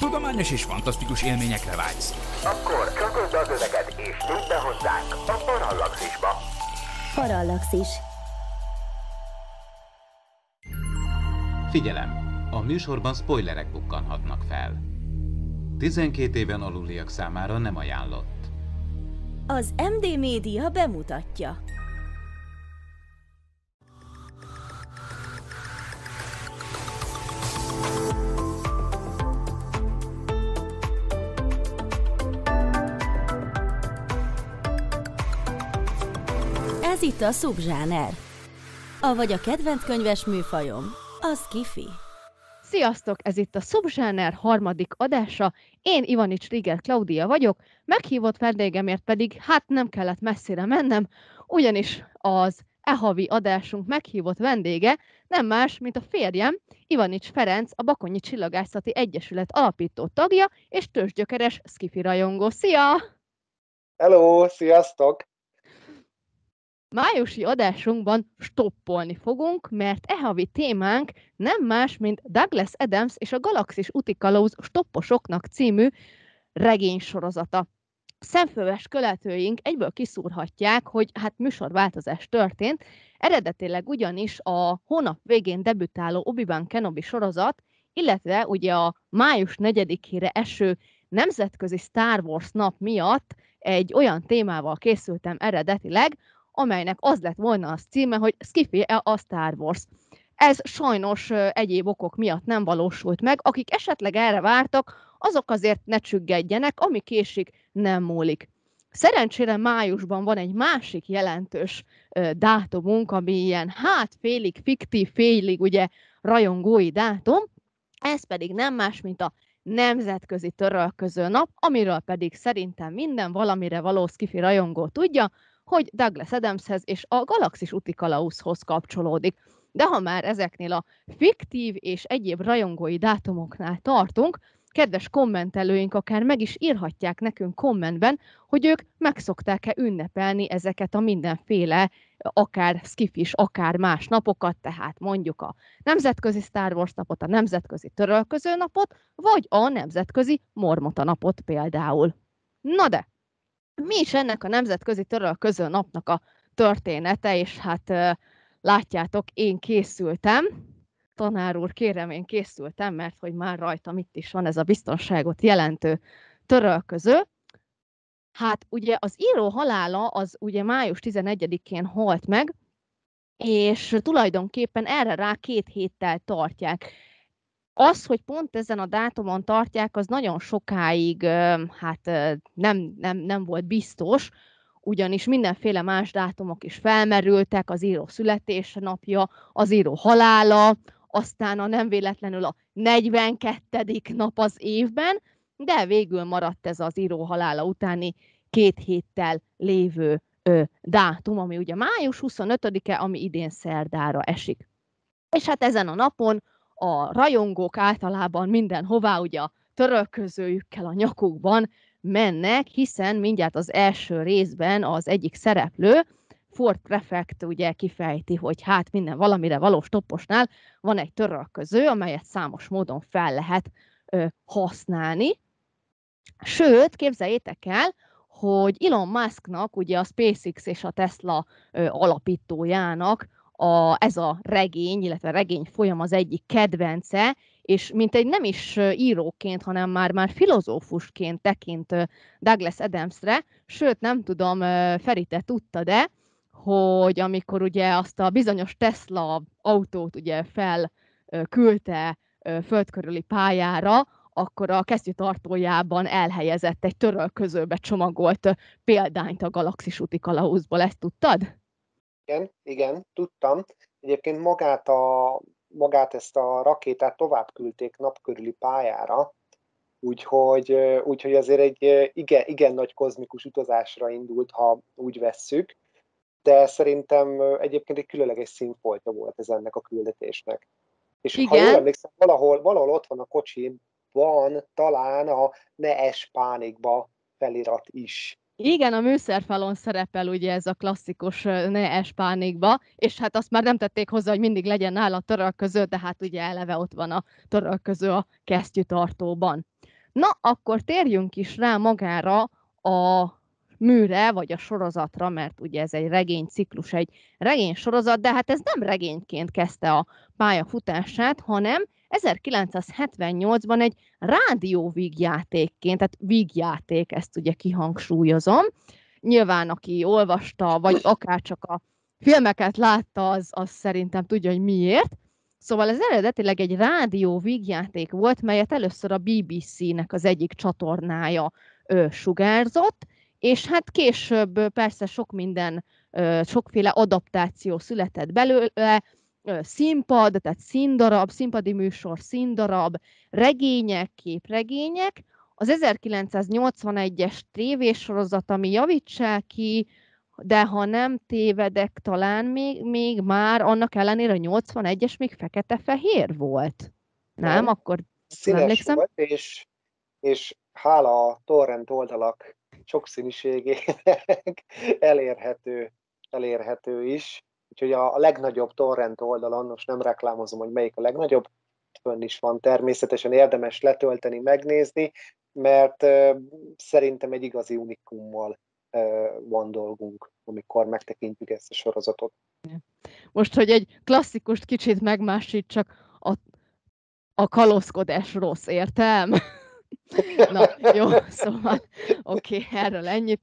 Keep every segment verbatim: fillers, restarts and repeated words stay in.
tudományos és fantasztikus élményekre vágysz. Akkor csatold az öveket és nyújt be hozzánk a Parallaxisba. Parallaxis. Figyelem! A műsorban spoilerek bukkanhatnak fel. tizenkét éven aluliak számára nem ajánlott. Az em dé Média bemutatja. Ez itt a szubzsáner. Avagy a kedvenc könyves műfajom, a sci-fi. Sziasztok! Ez itt a Szubzsáner harmadik adása. Én Ivanics Rieger Klaudia vagyok, meghívott vendégemért pedig hát nem kellett messzire mennem, ugyanis az e havi adásunk meghívott vendége nem más, mint a férjem, Ivanics Ferenc, a Bakonyi Csillagászati Egyesület alapító tagja és tőzsgyökeres sci-fi rajongó. Szia! Hello, sziasztok! Májusi adásunkban stoppolni fogunk, mert e havi témánk nem más, mint Douglas Adams és a Galaxis úti kalauz stopposoknak című regénysorozata. Szemfölves követőink egyből kiszúrhatják, hogy hát műsorváltozás történt, eredetileg ugyanis a hónap végén debütáló Obi-Wan Kenobi sorozat, illetve ugye a május negyedikére eső nemzetközi Star Wars nap miatt egy olyan témával készültem eredetileg, amelynek az lett volna az címe, hogy Sci-fi a Star Wars. Ez sajnos egyéb okok miatt nem valósult meg, akik esetleg erre vártak, azok azért ne csüggedjenek, ami késik, nem múlik. Szerencsére májusban van egy másik jelentős dátumunk, ami ilyen hát félig fiktív, félig ugye rajongói dátum, ez pedig nem más, mint a Nemzetközi Törölköző Nap, amiről pedig szerintem minden valamire való sci-fi rajongó tudja, hogy Douglas Adamshez és a Galaxis úti kalauzhoz kapcsolódik. De ha már ezeknél a fiktív és egyéb rajongói dátumoknál tartunk, kedves kommentelőink akár meg is írhatják nekünk kommentben, hogy ők megszokták-e ünnepelni ezeket a mindenféle, akár skifis, akár más napokat, tehát mondjuk a Nemzetközi Star Wars napot, a Nemzetközi Törölköző napot, vagy a Nemzetközi Mormota napot például. Na de! Mi is ennek a Nemzetközi Törölköző napnak a története, és hát látjátok, én készültem. Tanár úr, kérem, én készültem, mert hogy már rajtam itt is van ez a biztonságot jelentő törölköző. Hát ugye az író halála az ugye május tizenegyedikén halt meg, és tulajdonképpen erre rá két héttel tartják. Az, hogy pont ezen a dátumon tartják, az nagyon sokáig hát nem, nem, nem volt biztos, ugyanis mindenféle más dátumok is felmerültek, az író születésnapja, az író halála, aztán a nem véletlenül a negyvenkettedik nap az évben, de végül maradt ez az író halála utáni két héttel lévő ö, dátum, ami ugye május huszonötödike, ami idén szerdára esik. És hát ezen a napon a rajongók általában mindenhová ugye a törölközőjükkel a nyakukban mennek, hiszen mindjárt az első részben az egyik szereplő, Ford Prefect ugye kifejti, hogy hát minden valamire való stopposnál van egy törölköző, amelyet számos módon fel lehet ö, használni. Sőt, képzeljétek el, hogy Elon Musknak, ugye a SpaceX és a Tesla ö, alapítójának A, ez a regény, illetve regény folyam az egyik kedvence, és mint egy nem is íróként, hanem már, már filozófusként tekint Douglas Adamsre, sőt nem tudom, Feri, te tudtad-e, hogy amikor ugye azt a bizonyos Tesla autót ugye felküldte földkörüli pályára, akkor a kesztyűtartójában elhelyezett egy törölközőbe csomagolt példányt a Galaxis úti kalauzból. Ezt tudtad? Igen, igen, tudtam. Egyébként magát, a, magát ezt a rakétát tovább küldték napkörüli pályára, úgyhogy, úgyhogy azért egy igen, igen nagy kozmikus utazásra indult, ha úgy vesszük, de szerintem egyébként egy különleges színfoltja volt ez ennek a küldetésnek. És igen. Ha jól emlékszem, valahol, valahol ott van a kocsiban talán a Ne es pánikba felirat is. Igen, a műszerfalon szerepel ugye ez a klasszikus Ne es pánikba, és hát azt már nem tették hozzá, hogy mindig legyen nála törölköző, de hát ugye eleve ott van a törölköző a kesztyűtartóban. Na, akkor térjünk is rá magára a műre, vagy a sorozatra, mert ugye ez egy regényciklus, egy regénysorozat, de hát ez nem regényként kezdte a pályafutását, hanem ezerkilencszázhetvennyolcban egy rádióvígjátékként, tehát vígjáték, ezt ugye kihangsúlyozom. Nyilván, aki olvasta, vagy akár csak a filmeket látta, az, az szerintem tudja, hogy miért. Szóval ez eredetileg egy rádió vígjáték volt, melyet először a bé bé cé-nek az egyik csatornája ö, sugárzott, és hát később persze sok minden, ö, sokféle adaptáció született belőle, ö, színpad, tehát színdarab, színpadi műsor, színdarab, regények, képregények. Az ezerkilencszáznyolcvanegyes tévésorozat, ami javítsák ki, de ha nem tévedek, talán még, még már annak ellenére a nyolcvanegyes még fekete-fehér volt. Nem? nem. Akkor színes emlékszem? volt, és, és hála a torrent oldalak sokszínűségének elérhető, elérhető is. Úgyhogy a, a legnagyobb torrent oldalon, most nem reklámozom, hogy melyik a legnagyobb, fönn is van, természetesen érdemes letölteni, megnézni, mert uh, szerintem egy igazi unikummal uh, van dolgunk, amikor megtekintjük ezt a sorozatot. Most, hogy egy klasszikust kicsit megmásítsak, a, a kalózkodás rossz, értem? Na, jó, szóval, oké, okay, erről ennyit.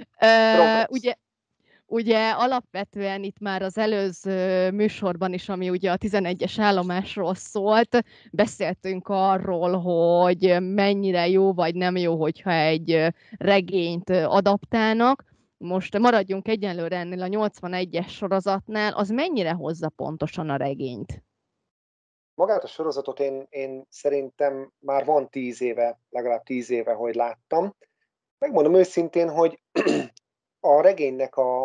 Uh, ugye, ugye alapvetően itt már az előző műsorban is, ami ugye a tizenegyes állomásról szólt, beszéltünk arról, hogy mennyire jó vagy nem jó, hogyha egy regényt adaptálnak. Most maradjunk egyenlőre ennél a nyolcvanegyes sorozatnál, az mennyire hozza pontosan a regényt? Magát a sorozatot én, én szerintem már van tíz éve, legalább tíz éve, hogy láttam. Megmondom őszintén, hogy a regénynek a,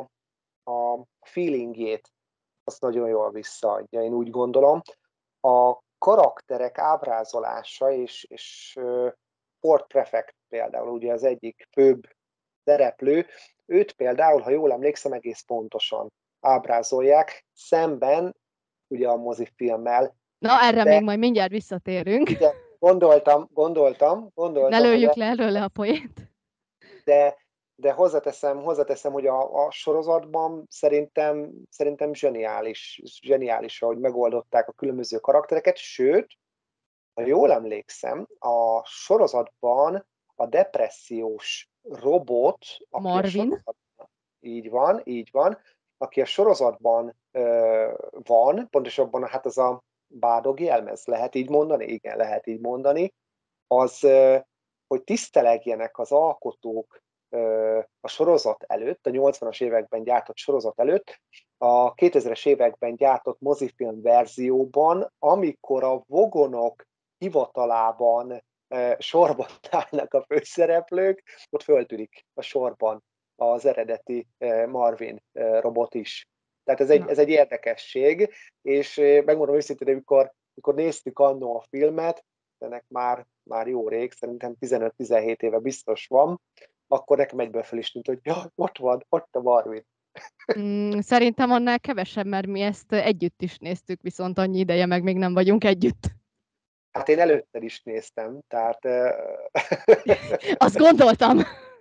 a feelingjét azt nagyon jól visszaadja, én úgy gondolom. A karakterek ábrázolása és, és uh, Ford Prefect például, ugye az egyik főbb szereplő, őt például, ha jól emlékszem, egész pontosan ábrázolják, szemben ugye a mozifilmmel. Na, erre de, még majd mindjárt visszatérünk. De gondoltam, gondoltam, gondoltam. Ne lőjük le erről le a poént. De, de hozzáteszem, hozzáteszem, hogy a, a sorozatban szerintem, szerintem zseniális, zseniális, ahogy megoldották a különböző karaktereket, sőt, ha jól emlékszem, a sorozatban a depressziós robot, aki Marvin. A így van, így van, aki a sorozatban ö, van, pontosabban hát az a bádog jelmez, lehet így mondani? Igen, lehet így mondani. Az, ö, hogy tisztelegjenek az alkotók ö, a sorozat előtt, a nyolcvanas években gyártott sorozat előtt, a kétezres években gyártott mozifilm verzióban, amikor a Vogonok hivatalában ö, sorban állnak a főszereplők, ott föltűnik a sorban az eredeti Marvin robot is. Tehát ez egy, ez egy érdekesség, és megmondom őszintén, hogy amikor, amikor néztük annó a filmet, ennek már, már jó rég, szerintem tizenöt-tizenhét éve biztos van, akkor nekem egyből fel is tűnt, hogy ja, ott van, ott a Marvin. Mm, szerintem annál kevesebb, mert mi ezt együtt is néztük, viszont annyi ideje meg még nem vagyunk együtt. Hát én előtte is néztem, tehát... Azt gondoltam!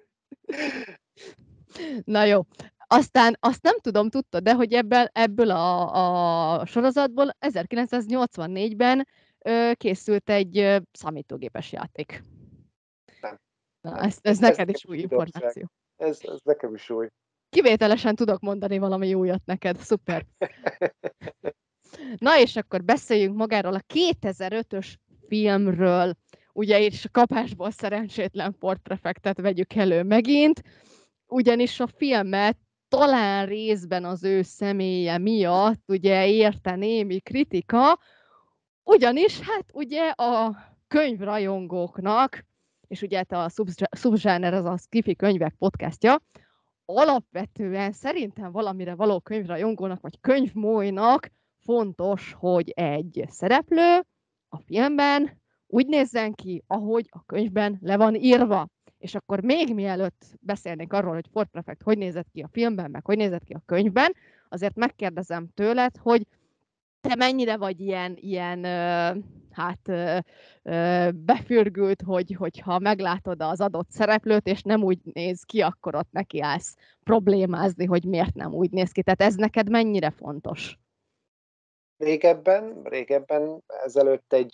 Na jó. Aztán azt nem tudom, tudtad, de hogy ebből, ebből a, a sorozatból ezerkilencszáznyolcvannégyben ö, készült egy ö, számítógépes játék. Nem. Na, ez, ez, ez neked ez is új információ. Ez, ez nekem is új. Kivételesen tudok mondani valami újat neked. Szuper. Na és akkor beszéljünk magáról a kétezer-ötös filmről. Ugye és a kapásból szerencsétlen Ford Prefectet vegyük elő megint. Ugyanis a filmet talán részben az ő személye miatt ugye érte némi kritika, ugyanis hát ugye a könyvrajongóknak, és ugye a Subzsáner, az a Skifi könyvek podcastja, alapvetően szerintem valamire való könyvrajongónak, vagy könyvmójnak fontos, hogy egy szereplő a filmben úgy nézzen ki, ahogy a könyvben le van írva. És akkor még mielőtt beszélnénk arról, hogy Ford Prefect hogy nézett ki a filmben, meg hogy nézett ki a könyvben, azért megkérdezem tőled, hogy te mennyire vagy ilyen, ilyen ö, hát ö, ö, befürgült, hogy, hogyha meglátod az adott szereplőt, és nem úgy néz ki, akkor ott nekiállsz problémázni, hogy miért nem úgy néz ki. Tehát ez neked mennyire fontos? Régebben, régebben ezelőtt egy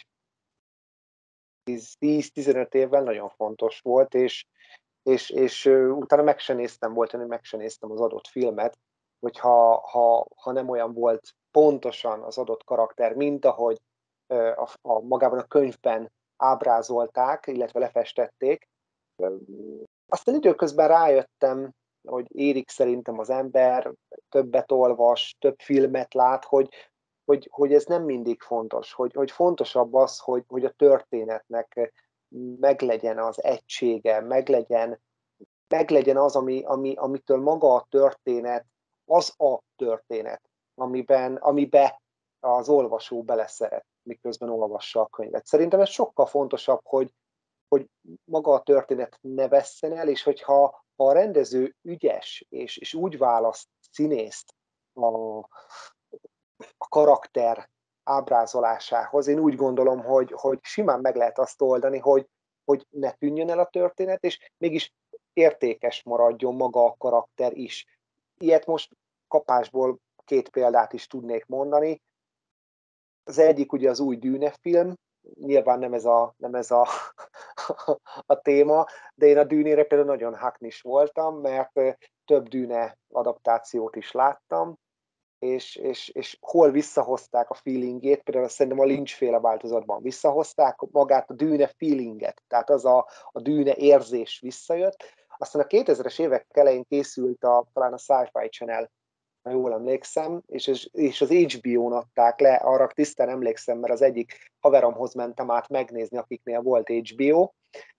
tíz-tizenöt évvel nagyon fontos volt, és, és, és utána meg se néztem, volt, hogy meg se néztem az adott filmet, hogyha ha, ha nem olyan volt pontosan az adott karakter, mint ahogy a, a magában a könyvben ábrázolták, illetve lefestették. Aztán időközben rájöttem, hogy érik szerintem az ember, többet olvas, több filmet lát, hogy, hogy, hogy ez nem mindig fontos, hogy, hogy fontosabb az, hogy, hogy a történetnek meglegyen az egysége, meglegyen, meglegyen az, ami, ami, amitől maga a történet, az a történet, amiben, amibe az olvasó beleszeret, miközben olvassa a könyvet. Szerintem ez sokkal fontosabb, hogy, hogy maga a történet ne vesszen el, és hogyha ha a rendező ügyes, és, és úgy választ színészt a, a karakter ábrázolásához, én úgy gondolom, hogy, hogy simán meg lehet azt oldani, hogy, hogy ne tűnjön el a történet, és mégis értékes maradjon maga a karakter is. Ilyet most kapásból két példát is tudnék mondani. Az egyik ugye az új Dűne film, nyilván nem ez a, nem ez a, a téma, de én a Dűnére például nagyon haknis voltam, mert több Dűne adaptációt is láttam, és, és, és hol visszahozták a feelingét, például szerintem a Lynch-féle változatban visszahozták magát a Dűne feelinget, tehát az a, a Dűne érzés visszajött. Aztán a kétezres évek elején készült a, talán a Sci-Fi Channel, ha jól emlékszem, és, és az há bé ó-n adták le, arra tisztán emlékszem, mert az egyik haveromhoz mentem át megnézni, akiknél volt há bé ó,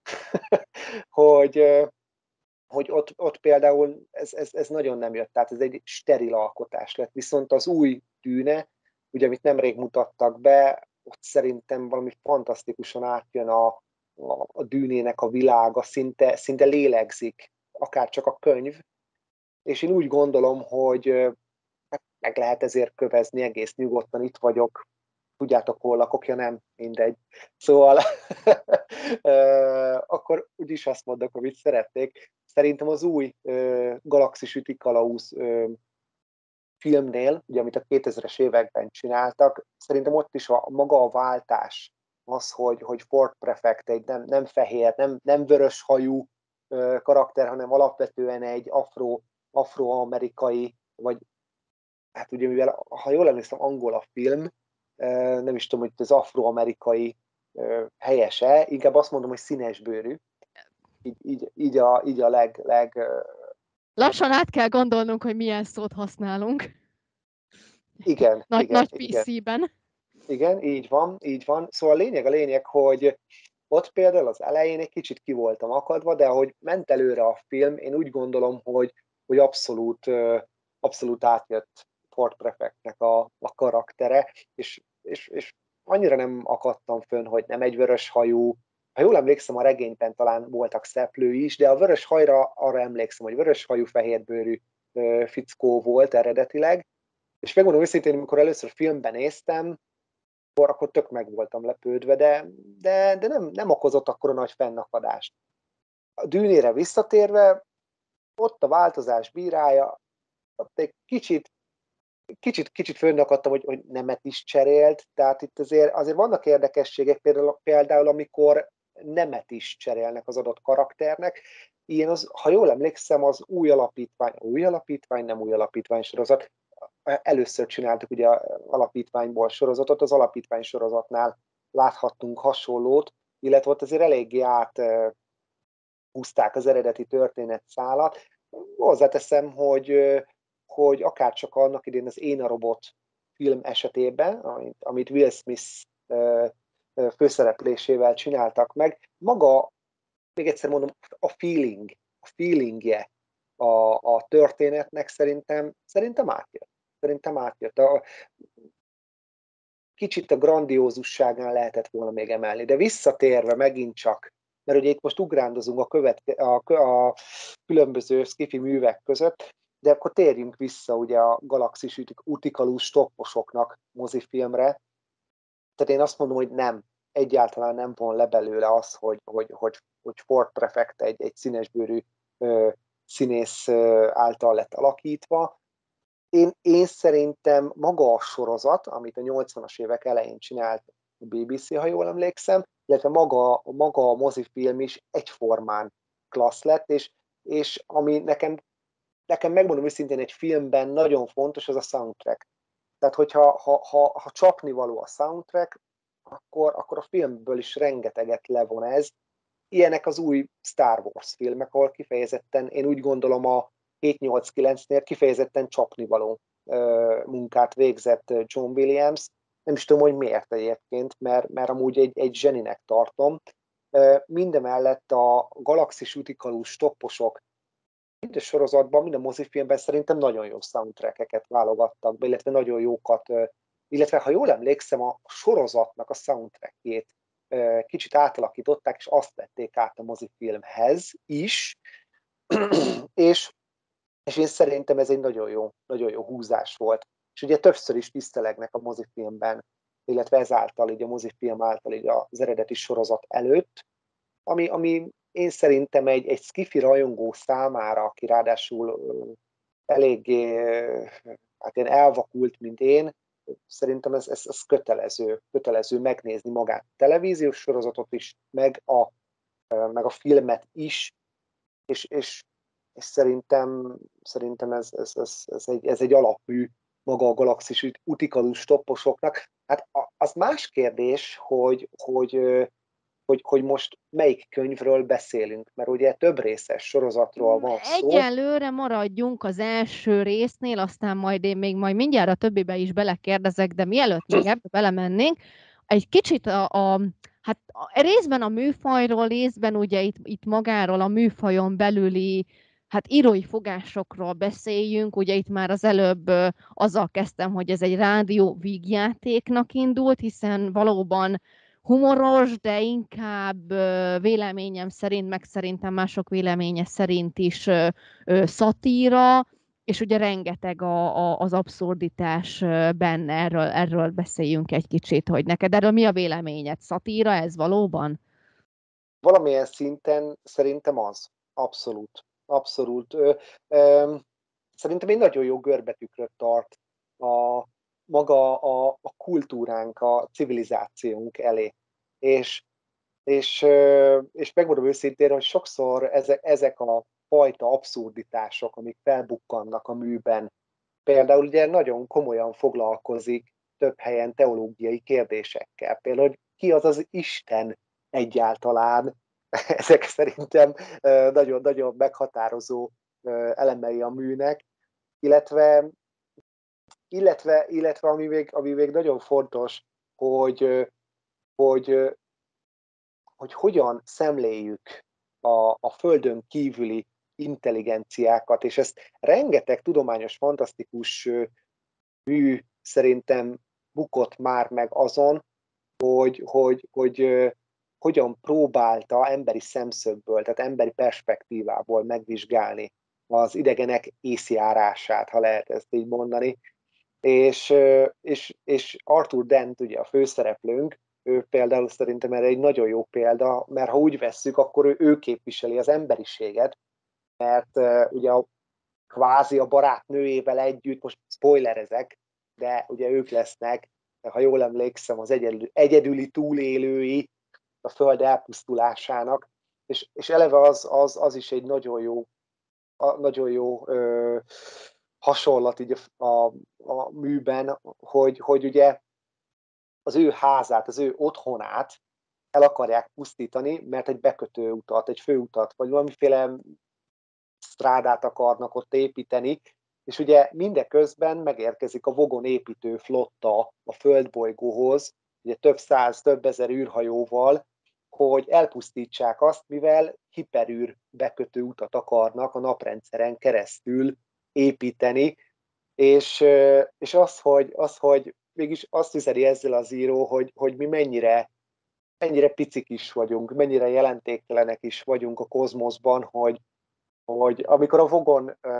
hogy, hogy ott, ott például ez, ez, ez nagyon nem jött, tehát ez egy steril alkotás lett. Viszont az új Dűne, ugye amit nemrég mutattak be, ott szerintem valami fantasztikusan átjön a, a, a Dűnének a világa, szinte, szinte lélegzik, akár csak a könyv, és én úgy gondolom, hogy meg lehet ezért kövezni egész nyugodtan, itt vagyok, tudjátok hol lakok, ja nem, mindegy. Szóval akkor úgyis azt mondok, amit szeretnék. Szerintem az új Galaxis Ütikalauz filmnél, ugye amit a kétezres években csináltak, szerintem ott is a maga a váltás, az, hogy, hogy Ford Prefect egy nem, nem fehér, nem, nem vörös hajú karakter, hanem alapvetően egy afro, afroamerikai, vagy hát ugye mivel, ha jól emlékszem, angol a film, nem is tudom, hogy az afroamerikai helyese, inkább azt mondom, hogy színesbőrű. Így, így, így a, így a leg, leg... Lassan át kell gondolnunk, hogy milyen szót használunk. Igen. Nagy, igen, nagy igen. pé cé-ben. Igen, így van, így van. Szóval a lényeg a lényeg, hogy ott például az elején egy kicsit ki voltam akadva, de ahogy ment előre a film, én úgy gondolom, hogy, hogy abszolút, abszolút átjött Ford Prefectnek a, a karaktere, és, és, és annyira nem akadtam fönn, hogy nem egy vörös hajú, ha jól emlékszem, a regényben talán voltak szeplői is, de a vörös hajra arra emlékszem, hogy vörös hajú, fehérbőrű fickó volt eredetileg, és megmondom őszintén, amikor először filmben néztem, akkor, akkor tök meg voltam lepődve, de, de, de nem, nem okozott akkor a nagy fennakadást. A Dűnére visszatérve, ott a változás bírája, ott egy kicsit Kicsit, kicsit fönnakadtam, hogy, hogy nemet is cserélt, tehát itt azért, azért vannak érdekességek, például, például amikor nemet is cserélnek az adott karakternek. Ilyen az, ha jól emlékszem, az új alapítvány, új alapítvány, nem új alapítvány sorozat, először csináltuk ugye alapítványból sorozatot, az alapítvány sorozatnál láthattunk hasonlót, illetve ott azért eléggé áthúzták az eredeti történetszálat. Hozzáteszem, hogy hogy akár csak annak idén az Én a robot film esetében, amit, amit Will Smith főszereplésével csináltak meg, maga, még egyszer mondom, a feeling, a feelingje a, a történetnek szerintem, szerintem átjött. Szerintem átjött. A, kicsit a grandiózusságán lehetett volna még emelni, de visszatérve megint csak, mert ugye itt most ugrándozunk a, követke, a, a különböző sci-fi művek között, De akkor térjünk vissza ugye a Galaxis Utikalú stopposoknak mozifilmre. Tehát én azt mondom, hogy nem, egyáltalán nem von le belőle az, hogy, hogy, hogy, hogy Ford Prefect egy, egy színesbőrű ö, színész ö, által lett alakítva. Én, én szerintem maga a sorozat, amit a nyolcvanas évek elején csinált a bé bé cé, ha jól emlékszem, illetve maga, maga a mozifilm is egyformán klassz lett, és, és ami nekem, nekem megmondom őszintén egy filmben nagyon fontos, az a soundtrack. Tehát, hogyha ha, ha, ha csapnivaló a soundtrack, akkor, akkor a filmből is rengeteget levon ez. Ilyenek az új Star Wars filmek, ahol kifejezetten, én úgy gondolom a hét nyolc kilencnél kifejezetten csapnivaló uh, munkát végzett John Williams. Nem is tudom, hogy miért egyébként, mert, mert amúgy egy, egy zseninek tartom. Uh, mindemellett a Galaxis Utikalú stopposok mind a sorozatban, mind a mozifilmben szerintem nagyon jó soundtrackeket válogattak be, illetve nagyon jókat, uh, illetve ha jól emlékszem, a sorozatnak a soundtrackjét uh, kicsit átalakították, és azt vették át a mozifilmhez is, és És én szerintem ez egy nagyon jó, nagyon jó húzás volt. És ugye többször is tisztelegnek a mozifilmben, illetve ezáltal, így a mozifilm által így az eredeti sorozat előtt, ami, ami én szerintem egy, egy skifi rajongó számára, aki ráadásul eléggé hát én elvakult, mint én, szerintem ez, ez, ez kötelező, kötelező megnézni magát a televíziós sorozatot is, meg a, meg a filmet is, és, és és szerintem, szerintem ez, ez, ez, ez, egy, ez egy alapmű maga a Galaxis Utikalú stopposoknak. Hát az más kérdés, hogy, hogy, hogy, hogy most melyik könyvről beszélünk, mert ugye több részes sorozatról van szó. Egyelőre maradjunk az első résznél, aztán majd én még majd mindjárt a többibe is belekérdezek, de mielőtt még ebbe belemennénk, egy kicsit a, a hát a, részben a műfajról, részben ugye itt, itt magáról a műfajon belüli hát írói fogásokról beszéljünk, ugye itt már az előbb azzal kezdtem, hogy ez egy rádió vígjátéknak indult, hiszen valóban humoros, de inkább véleményem szerint, meg szerintem mások véleménye szerint is szatíra, és ugye rengeteg a, a, az abszurditás benne, erről, erről beszéljünk egy kicsit, hogy neked erről mi a véleményed? Szatíra ez valóban? Valamilyen szinten szerintem az. Abszolút. Abszolút. Ö, ö, szerintem egy nagyon jó görbetükröt tart a maga a, a kultúránk, a civilizációnk elé. És, és, ö, és megmondom őszintén, hogy sokszor ezek, ezek a fajta abszurditások, amik felbukkannak a műben, például ugye nagyon komolyan foglalkozik több helyen teológiai kérdésekkel. Például, hogy ki az az Isten egyáltalán, ezek szerintem nagyon-nagyon meghatározó elemei a műnek, illetve, illetve, illetve ami, még, ami még nagyon fontos, hogy, hogy, hogy hogyan szemléljük a, a Földön kívüli intelligenciákat, és ezt rengeteg tudományos, fantasztikus mű szerintem bukott már meg azon, hogy, hogy, hogy hogyan próbálta emberi szemszögből, tehát emberi perspektívából megvizsgálni az idegenek észjárását, ha lehet ezt így mondani. És, és, és Arthur Dent, ugye a főszereplőnk, ő például szerintem erre egy nagyon jó példa, mert ha úgy vesszük, akkor ő, ő képviseli az emberiséget, mert uh, ugye a, kvázi a barátnőjével együtt, most spoilerezek, de ugye ők lesznek, ha jól emlékszem, az egyedüli, egyedüli túlélői a Föld elpusztulásának, és, és eleve az, az, az is egy nagyon jó, a, nagyon jó ö, hasonlat így a, a, a műben, hogy, hogy ugye az ő házát, az ő otthonát el akarják pusztítani, mert egy bekötőutat, egy főutat, vagy valamiféle strádát akarnak ott építeni, és ugye mindeközben megérkezik a Vogon építő flotta a földbolygóhoz, ugye több száz, több ezer űrhajóval, hogy elpusztítsák azt, mivel hiperűr bekötő utat akarnak a naprendszeren keresztül építeni, és, és az, hogy, az, hogy mégis azt üzeni ezzel az író, hogy, hogy mi mennyire, mennyire picik is vagyunk, mennyire jelentéktelenek is vagyunk a kozmoszban, hogy, hogy amikor a Vogon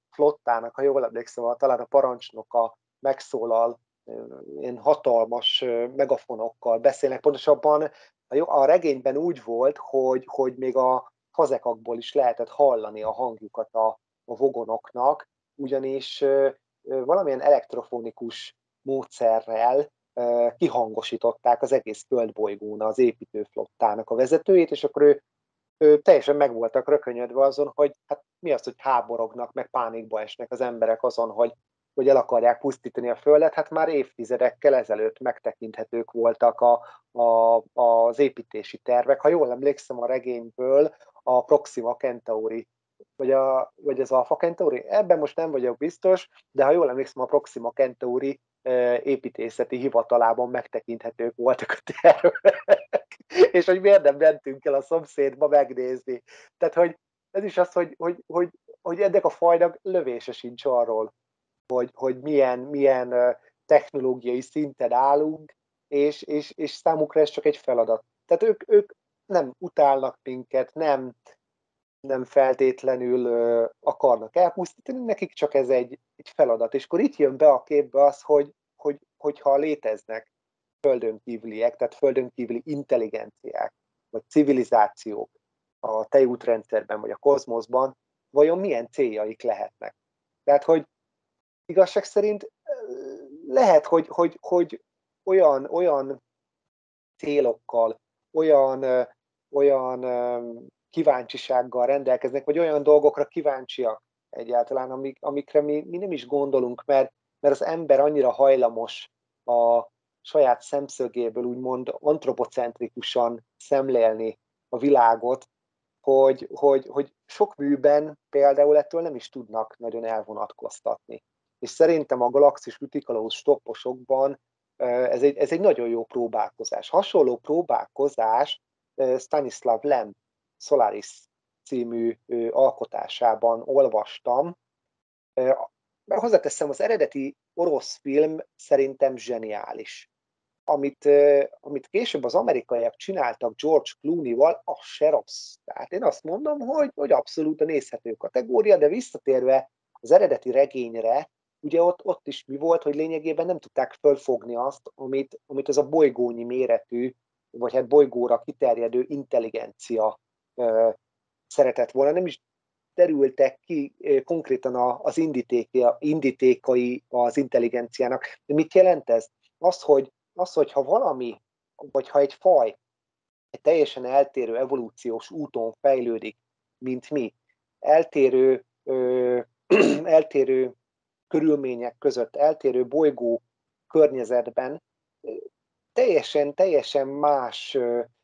flottának, ha jól emlékszem, talán a parancsnoka megszólal, ilyen hatalmas megafonokkal beszélnek. Pontosabban a regényben úgy volt, hogy, hogy még a fazekakból is lehetett hallani a hangjukat a, a vogonoknak, ugyanis valamilyen elektrofonikus módszerrel kihangosították az egész földbolygón az építőflottának a vezetőjét, és akkor ő, ő teljesen meg voltak rökönyödve azon, hogy hát mi az, hogy háborognak, meg pánikba esnek az emberek azon, hogy, hogy el akarják pusztítani a Földet. Hát már évtizedekkel ezelőtt megtekinthetők voltak a, a, az építési tervek. Ha jól emlékszem a regényből, a Proxima Centauri, vagy, a, vagy az Alpha Centauri, ebben most nem vagyok biztos, de ha jól emlékszem, a Proxima Centauri építészeti hivatalában megtekinthetők voltak a tervek, és hogy miért nem mentünk el a szomszédba megnézni. Tehát, hogy ez is az, hogy, hogy, hogy, hogy ennek a fajnak lövése sincs arról, hogy, hogy milyen, milyen technológiai szinten állunk, és, és, és számukra ez csak egy feladat. Tehát ők, ők nem utálnak minket, nem, nem feltétlenül akarnak elpusztítani, nekik csak ez egy, egy feladat. És akkor itt jön be a képbe az, hogy, hogy, hogyha léteznek földön kívüliek, tehát földön kívüli intelligenciák, vagy civilizációk a tejútrendszerben, vagy a kozmoszban, vajon milyen céljaik lehetnek. Tehát, hogy igazság szerint lehet, hogy, hogy, hogy olyan, olyan célokkal, olyan, olyan kíváncsisággal rendelkeznek, vagy olyan dolgokra kíváncsiak egyáltalán, amik, amikre mi, mi nem is gondolunk, mert, mert az ember annyira hajlamos a saját szemszögéből úgymond antropocentrikusan szemlélni a világot, hogy, hogy, hogy sok műben például ettől nem is tudnak nagyon elvonatkoztatni. És szerintem a Galaxis Utikalauz stopposokban ez egy, ez egy nagyon jó próbálkozás. Hasonló próbálkozás Stanislav Lem Solaris című alkotásában olvastam. Hozzáteszem, az eredeti orosz film szerintem zseniális. Amit, amit később az amerikaiak csináltak George Clooney-val, az se rossz. Tehát én azt mondom, hogy, hogy abszolút a nézhető kategória, de visszatérve az eredeti regényre, ugye ott, ott is mi volt, hogy lényegében nem tudták fölfogni azt, amit, amit ez a bolygónyi méretű, vagy hát bolygóra kiterjedő intelligencia ö, szeretett volna. Nem is terültek ki ö, konkrétan a, az indítéka, indítékai az intelligenciának. De mit jelent ez? Az, hogy, az, hogy ha valami, vagy ha egy faj egy teljesen eltérő evolúciós úton fejlődik, mint mi, eltérő, ö, eltérő körülmények között, eltérő bolygó környezetben, teljesen, teljesen más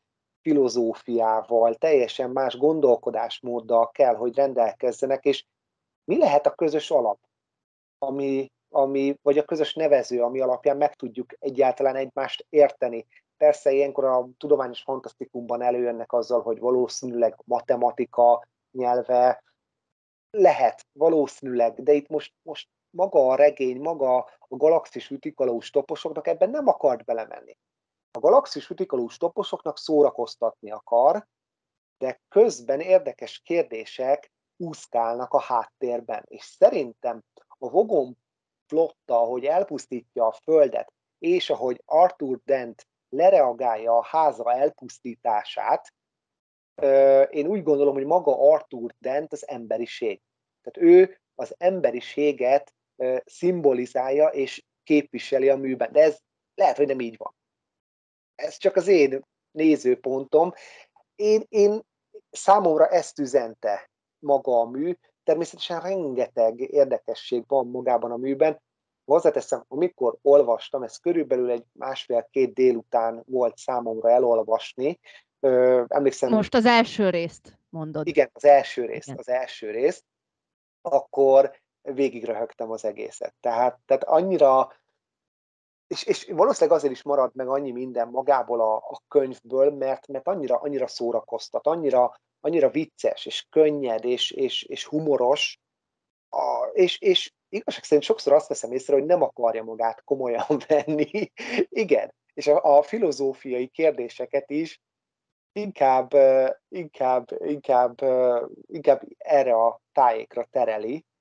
filozófiával, teljesen más gondolkodásmóddal kell, hogy rendelkezzenek, és mi lehet a közös alap, ami, ami, vagy a közös nevező, ami alapján meg tudjuk egyáltalán egymást érteni. Persze ilyenkor a tudományos fantasztikumban előjönnek azzal, hogy valószínűleg matematika nyelve lehet, valószínűleg, de itt most, most maga a regény, maga a Galaxis Utikalauz toposoknak ebben nem akart belemenni. A Galaxis Utikalauz toposoknak szórakoztatni akar, de közben érdekes kérdések úszkálnak a háttérben. És szerintem a Vogon flotta, ahogy elpusztítja a Földet, és ahogy Arthur Dent lereagálja a háza elpusztítását, én úgy gondolom, hogy maga Arthur Dent az emberiség. Tehát ő az emberiséget szimbolizálja és képviseli a műben. De ez lehet, hogy nem így van. Ez csak az én nézőpontom. Én, én számomra ezt üzente maga a mű. Természetesen rengeteg érdekesség van magában a műben. Hozzáteszem, amikor olvastam, ez körülbelül egy másfél-két délután volt számomra elolvasni. Emlékszem, most az első részt mondod. Igen, az első részt, Igen. az első részt. Akkor végig röhögtem az egészet. Tehát, tehát annyira, és, és valószínűleg azért is maradt meg annyi minden magából a, a könyvből, mert, mert annyira, annyira szórakoztat, annyira, annyira vicces, és könnyed, és, és, és humoros, a, és, és igazság szerint sokszor azt veszem észre, hogy nem akarja magát komolyan venni. Igen, és a, a filozófiai kérdéseket is inkább, inkább, inkább, inkább erre a tájékra tereli,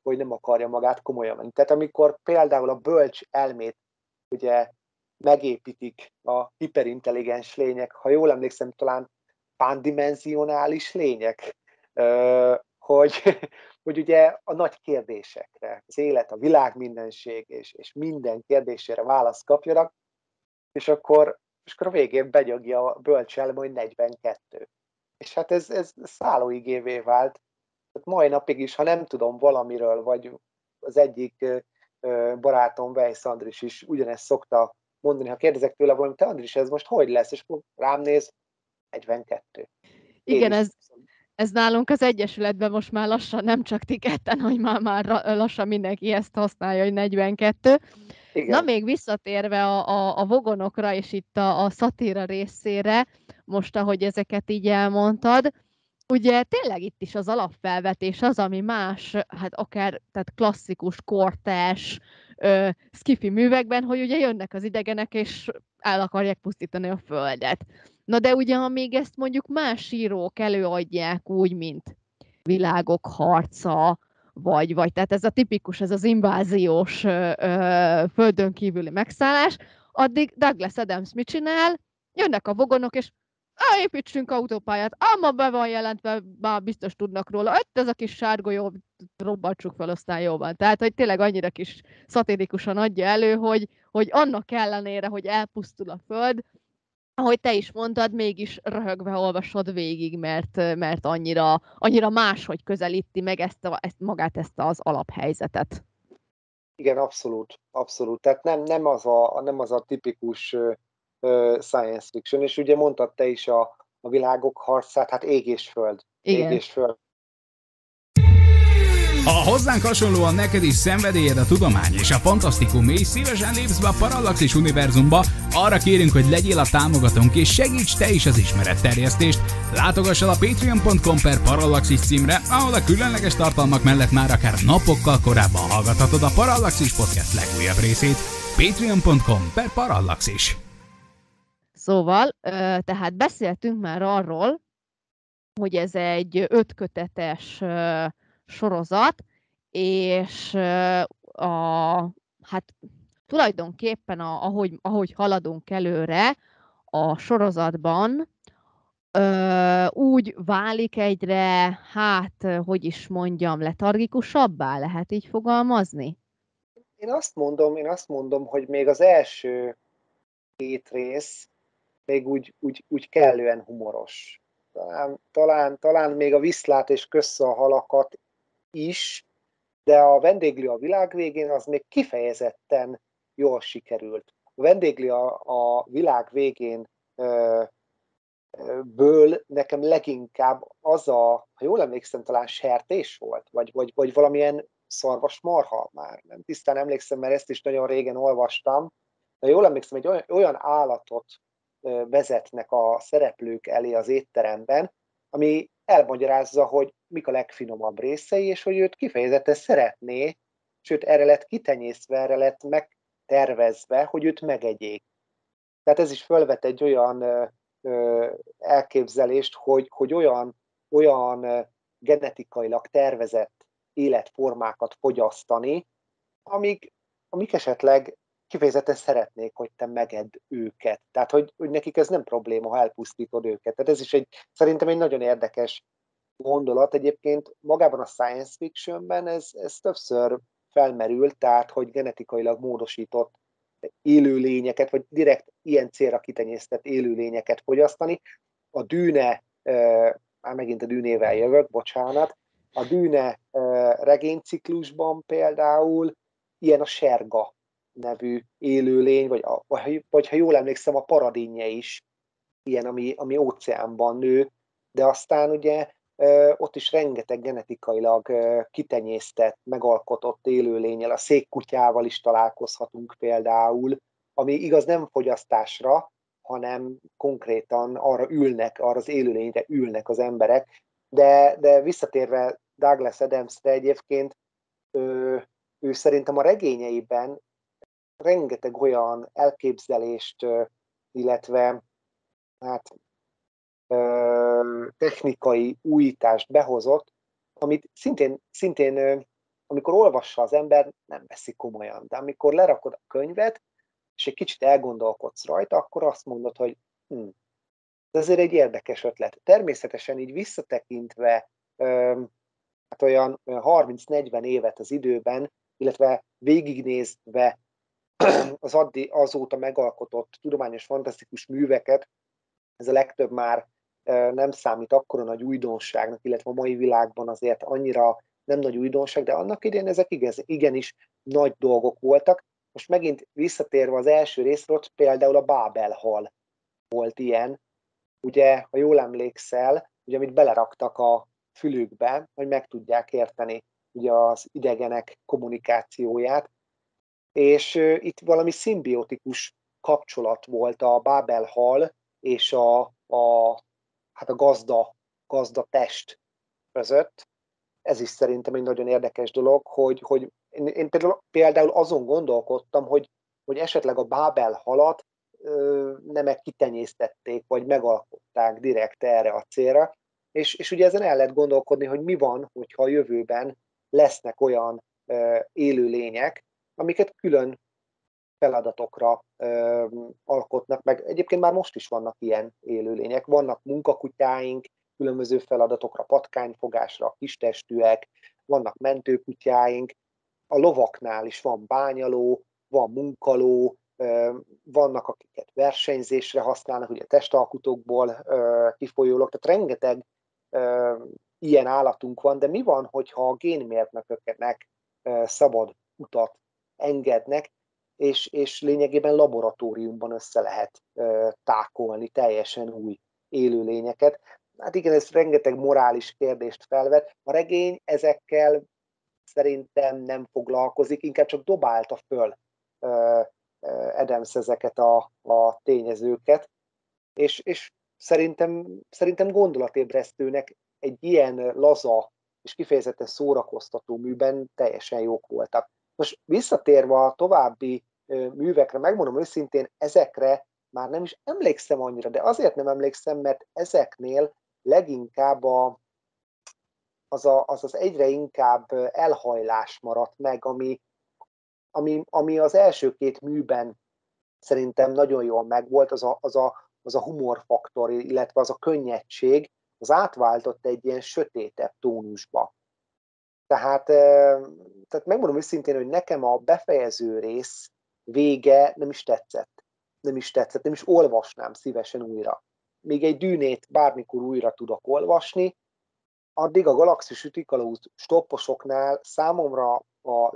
hogy nem akarja magát komolyan venni. Tehát amikor például a bölcs elmét ugye megépítik a hiperintelligens lények, ha jól emlékszem, talán pándimenzionális lények, hogy, hogy ugye a nagy kérdésekre, az élet, a világ mindenség és, és minden kérdésére választ kapjanak, és akkor, és akkor a végén benyagja a bölcs elme, hogy negyvenkettő. És hát ez, ez szállóigévé vált. Tehát mai napig is, ha nem tudom valamiről, vagy az egyik barátom, Weiss Andris is ugyanezt szokta mondani, ha kérdezek tőle valamit, te Andris, ez most hogy lesz? És akkor rám néz, negyvenkettő. Igen, ez, ez nálunk az Egyesületben most már lassan, nem csak ti ketten, hogy már, már lassan mindenki ezt használja, hogy negyvenkettő. Igen. Na még visszatérve a, a, a vogonokra és itt a, a szatíra részére, most ahogy ezeket így elmondtad, ugye tényleg itt is az alapfelvetés az, ami más, hát akár tehát klasszikus, kortárs, ö, skifi művekben, hogy ugye jönnek az idegenek, és el akarják pusztítani a Földet. Na de ugye, ha még ezt mondjuk más írók előadják úgy, mint Világok harca, vagy, vagy tehát ez a tipikus, ez az inváziós ö, ö, földön kívüli megszállás, addig Douglas Adams mit csinál? Jönnek a vogonok, és építsünk autópályát, ám be van jelentve, már biztos tudnak róla, ott ez a kis sárgolyó, robbantsuk fel, aztán jó van. Tehát, hogy tényleg annyira kis szatirikusan adja elő, hogy, hogy annak ellenére, hogy elpusztul a Föld, ahogy te is mondtad, mégis röhögve olvasod végig, mert, mert annyira, annyira máshogy közelíti meg ezt, a, ezt magát ezt az alaphelyzetet. Igen, abszolút, abszolút. Tehát nem, nem, az, a, nem az a tipikus uh, science fiction, és ugye mondtad te is a, a világok harcát, hát ég és föld. Igen. Ég és föld. Ha hozzánk hasonlóan neked is szenvedélyed a tudomány és a fantasztikum, és szívesen lépsz be a Parallaxis univerzumba, arra kérünk, hogy legyél a támogatónk és segíts te is az ismeretterjesztést. Látogass el a patreon pont com per Parallaxis címre, ahol a különleges tartalmak mellett már akár napokkal korábban hallgathatod a Parallaxis podcast legújabb részét. patreon pont com per Parallaxis. Szóval, tehát beszéltünk már arról, hogy ez egy ötkötetes sorozat, és a, hát tulajdonképpen a, ahogy, ahogy haladunk előre a sorozatban, ö, úgy válik egyre, hát, hogy is mondjam, letargikusabbá, lehet így fogalmazni? Én azt mondom, én azt mondom, hogy még az első két rész még úgy, úgy, úgy kellően humoros. Talán, talán, talán még a Viszlát és Kössze a halakat is, de a Vendéglő a világ végén az még kifejezetten jól sikerült. A Vendéglő a, a világ végén ö, ö, ből nekem leginkább az a, ha jól emlékszem, talán sertés volt, vagy, vagy, vagy valamilyen szarvasmarha már. Nem tisztán emlékszem, mert ezt is nagyon régen olvastam. De jól emlékszem, egy olyan, olyan állatot ö, vezetnek a szereplők elé az étteremben, ami elmagyarázza, hogy mik a legfinomabb részei, és hogy őt kifejezetten szeretné, sőt, erre lett kitenyészve, erre lett megtervezve, hogy őt megegyék. Tehát ez is felvet egy olyan ö, ö, elképzelést, hogy, hogy olyan, olyan ö, genetikailag tervezett életformákat fogyasztani, amik, amik esetleg kifejezetten szeretnék, hogy te megedd őket. Tehát, hogy, hogy nekik ez nem probléma, ha elpusztítod őket. Tehát ez is egy, szerintem egy nagyon érdekes gondolat. Egyébként magában a science fictionben ez, ez többször felmerül, tehát, hogy genetikailag módosított élőlényeket, vagy direkt ilyen célra kitenyésztett élőlényeket fogyasztani. A Dűne, már megint a Dűnével jövök, bocsánat, a Dűne regényciklusban például ilyen a Serga nevű élőlény, vagy, a, vagy, vagy ha jól emlékszem, a Paradinje is ilyen, ami, ami óceánban nő, de aztán ugye ott is rengeteg genetikailag kitenyésztett, megalkotott élőlénnyel, a székkutyával is találkozhatunk például, ami igaz nem fogyasztásra, hanem konkrétan arra ülnek, arra az élőlényre ülnek az emberek, de, de visszatérve Douglas Adamsre egyébként, ő, ő szerintem a regényeiben rengeteg olyan elképzelést, illetve hát technikai újítást behozott, amit szintén, szintén amikor olvassa az ember, nem veszi komolyan. De amikor lerakod a könyvet, és egy kicsit elgondolkodsz rajta, akkor azt mondod, hogy hm, ez azért egy érdekes ötlet. Természetesen így visszatekintve, hát olyan harminc-negyven évet az időben, illetve végignézve az addi, azóta megalkotott tudományos fantasztikus műveket, ez a legtöbb már nem számít akkora nagy újdonságnak, illetve a mai világban azért annyira nem nagy újdonság, de annak idején ezek igaz, igenis nagy dolgok voltak. Most megint visszatérve az első részről, például a Bábel-hal volt ilyen, ugye, ha jól emlékszel, ugye, amit beleraktak a fülükbe, hogy meg tudják érteni ugye az idegenek kommunikációját, és uh, itt valami szimbiotikus kapcsolat volt a Bábel-hal és a, a, hát a gazda, gazda test között. Ez is szerintem egy nagyon érdekes dolog, hogy, hogy én, én például, például azon gondolkodtam, hogy, hogy esetleg a Bábel-halat nemek kitenyésztették, vagy megalkották direkt erre a célra, és, és ugye ezen el lehet gondolkodni, hogy mi van, hogyha a jövőben lesznek olyan ö, élőlények, amiket külön feladatokra ö, alkotnak meg. Egyébként már most is vannak ilyen élőlények. Vannak munkakutyáink, különböző feladatokra, patkányfogásra, kistestűek, vannak mentőkutyáink, a lovaknál is van bányaló, van munkaló, vannak, akiket versenyzésre használnak, ugye testalkotokból kifolyólag, tehát rengeteg ilyen állatunk van, de mi van, hogyha a génmérnököknek szabad utat engednek, és, és lényegében laboratóriumban össze lehet tákolni teljesen új élőlényeket. Hát igen, ez rengeteg morális kérdést felvet. A regény ezekkel szerintem nem foglalkozik, inkább csak dobálta föl Adams ezeket a, a tényezőket, és, és szerintem, szerintem gondolatébresztőnek egy ilyen laza és kifejezetten szórakoztató műben teljesen jók voltak. Most visszatérve a további művekre, megmondom őszintén, ezekre már nem is emlékszem annyira, de azért nem emlékszem, mert ezeknél leginkább a, az, a, az az egyre inkább elhajlás maradt meg, ami, ami, ami az első két műben szerintem nagyon jól megvolt, az a, az a, az a humorfaktor, illetve az a könnyedség, az átváltott egy ilyen sötétebb tónusba. Tehát, tehát megmondom őszintén, hogy nekem a befejező rész vége nem is tetszett. Nem is tetszett, nem is olvasnám szívesen újra. Még egy Dűnét bármikor újra tudok olvasni, addig a Galaxis Utikalauz stopposoknál számomra a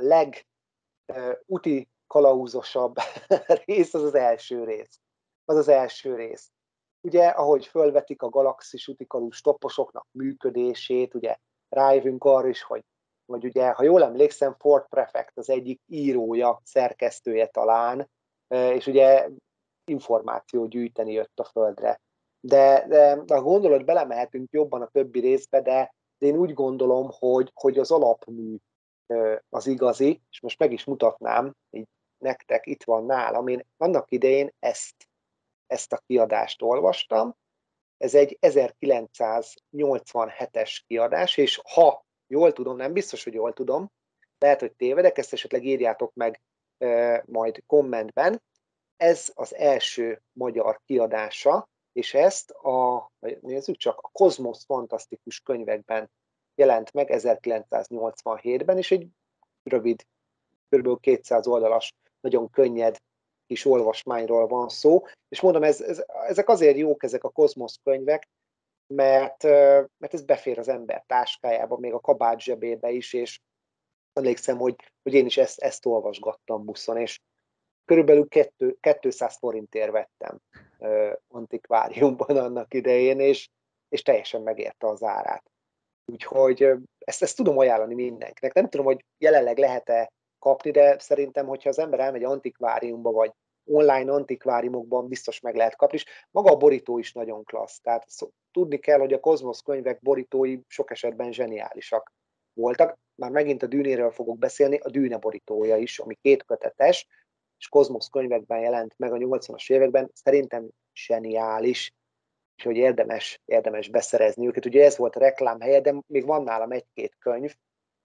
legúti kalauzosabb rész az az első rész. Az az első rész. Ugye, ahogy fölvetik a Galaxis Utikalauz stopposoknak működését, ugye rájövünk arra is, hogy vagy ugye, ha jól emlékszem, Ford Prefect az egyik írója, szerkesztője talán, és ugye információt gyűjteni jött a Földre. De, de a gondolat belemehetünk jobban a többi részbe, de én úgy gondolom, hogy, hogy az alapmű az igazi, és most meg is mutatnám, így nektek itt van nálam. Én annak idején ezt, ezt a kiadást olvastam. Ez egy ezerkilencszáznyolcvanhetes kiadás, és ha jól tudom, nem biztos, hogy jól tudom, lehet, hogy tévedek, ezt esetleg írjátok meg e, majd kommentben. Ez az első magyar kiadása, és ezt a, nézzük csak, a Kozmosz fantasztikus könyvekben jelent meg ezerkilencszáznyolcvanhétben, és egy rövid, kb. kétszáz oldalas, nagyon könnyed kis olvasmányról van szó. És mondom, ez, ez, ezek azért jók, ezek a Kozmosz könyvek, mert, mert ez befér az ember táskájába, még a kabát zsebébe is, és emlékszem, hogy, hogy én is ezt, ezt olvasgattam buszon, és körülbelül kétszáz forintért vettem uh, antikváriumban annak idején, és, és teljesen megérte az árát. Úgyhogy ezt, ezt tudom ajánlani mindenkinek. Nem tudom, hogy jelenleg lehet-e kapni, de szerintem, hogyha az ember elmegy antikváriumba, vagy online antikváriumokban biztos meg lehet kapni, és maga a borító is nagyon klassz. Tehát tudni kell, hogy a Kozmosz könyvek borítói sok esetben zseniálisak voltak. Már megint a Dűnéről fogok beszélni, a Dűne borítója is, ami két kötetes, és Kozmosz könyvekben jelent meg a nyolcvanas években, szerintem zseniális, és hogy érdemes, érdemes beszerezni őket. Ugye ez volt a reklámhelye, de még van nálam egy-két könyv,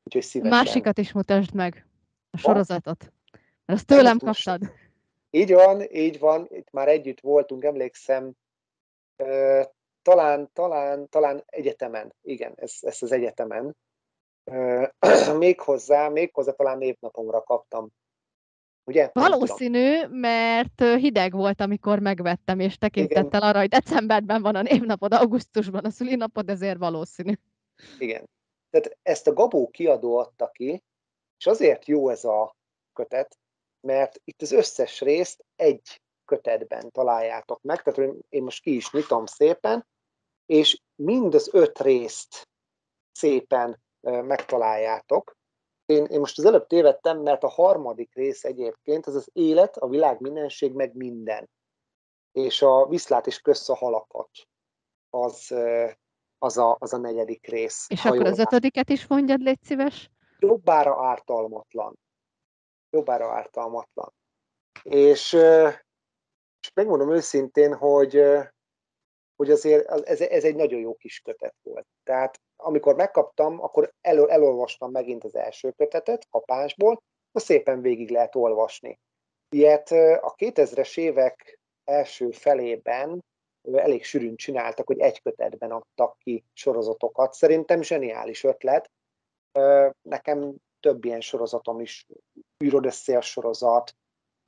Úgyhogy szívesen. Másikat is mutasd meg, a Van? sorozatot. Mert azt tőlem Nem most- kaptad. Így van, így van, itt már együtt voltunk, emlékszem, ö, talán, talán, talán egyetemen, igen, ez, ez az egyetemen. Ö, méghozzá, méghozzá talán névnapomra kaptam. Ugye? Nem tudom. Valószínű, mert ö, hideg volt, amikor megvettem, és tekintettel arra, hogy decemberben van a névnapod, augusztusban a szülinapod, ezért valószínű. Igen. Tehát ezt a Gabó kiadó adta ki, és azért jó ez a kötet, mert itt az összes részt egy kötetben találjátok meg, tehát én most ki is nyitom szépen, és mind az öt részt szépen ö, megtaláljátok. Én, én most az előbb tévedtem, mert a harmadik rész egyébként, az az élet, a világ mindenség, meg minden. És a viszlát és kösz a halakat. Az, ö, az, a, az a negyedik rész. És ha akkor jól az ötödiket is mondjad, légy szíves. Jobbára ártalmatlan. Jobbára ártalmatlan. És, ö, és megmondom őszintén, hogy, ö, hogy azért ez, ez egy nagyon jó kis kötet volt. Tehát amikor megkaptam, akkor el, elolvastam megint az első kötetet kapásból, azt szépen végig lehet olvasni. Ilyet ö, a kétezres évek első felében ö, elég sűrűn csináltak, hogy egy kötetben adtak ki sorozatokat. Szerintem zseniális ötlet. Ö, Nekem több ilyen sorozatom is, űrodösszéa sorozat,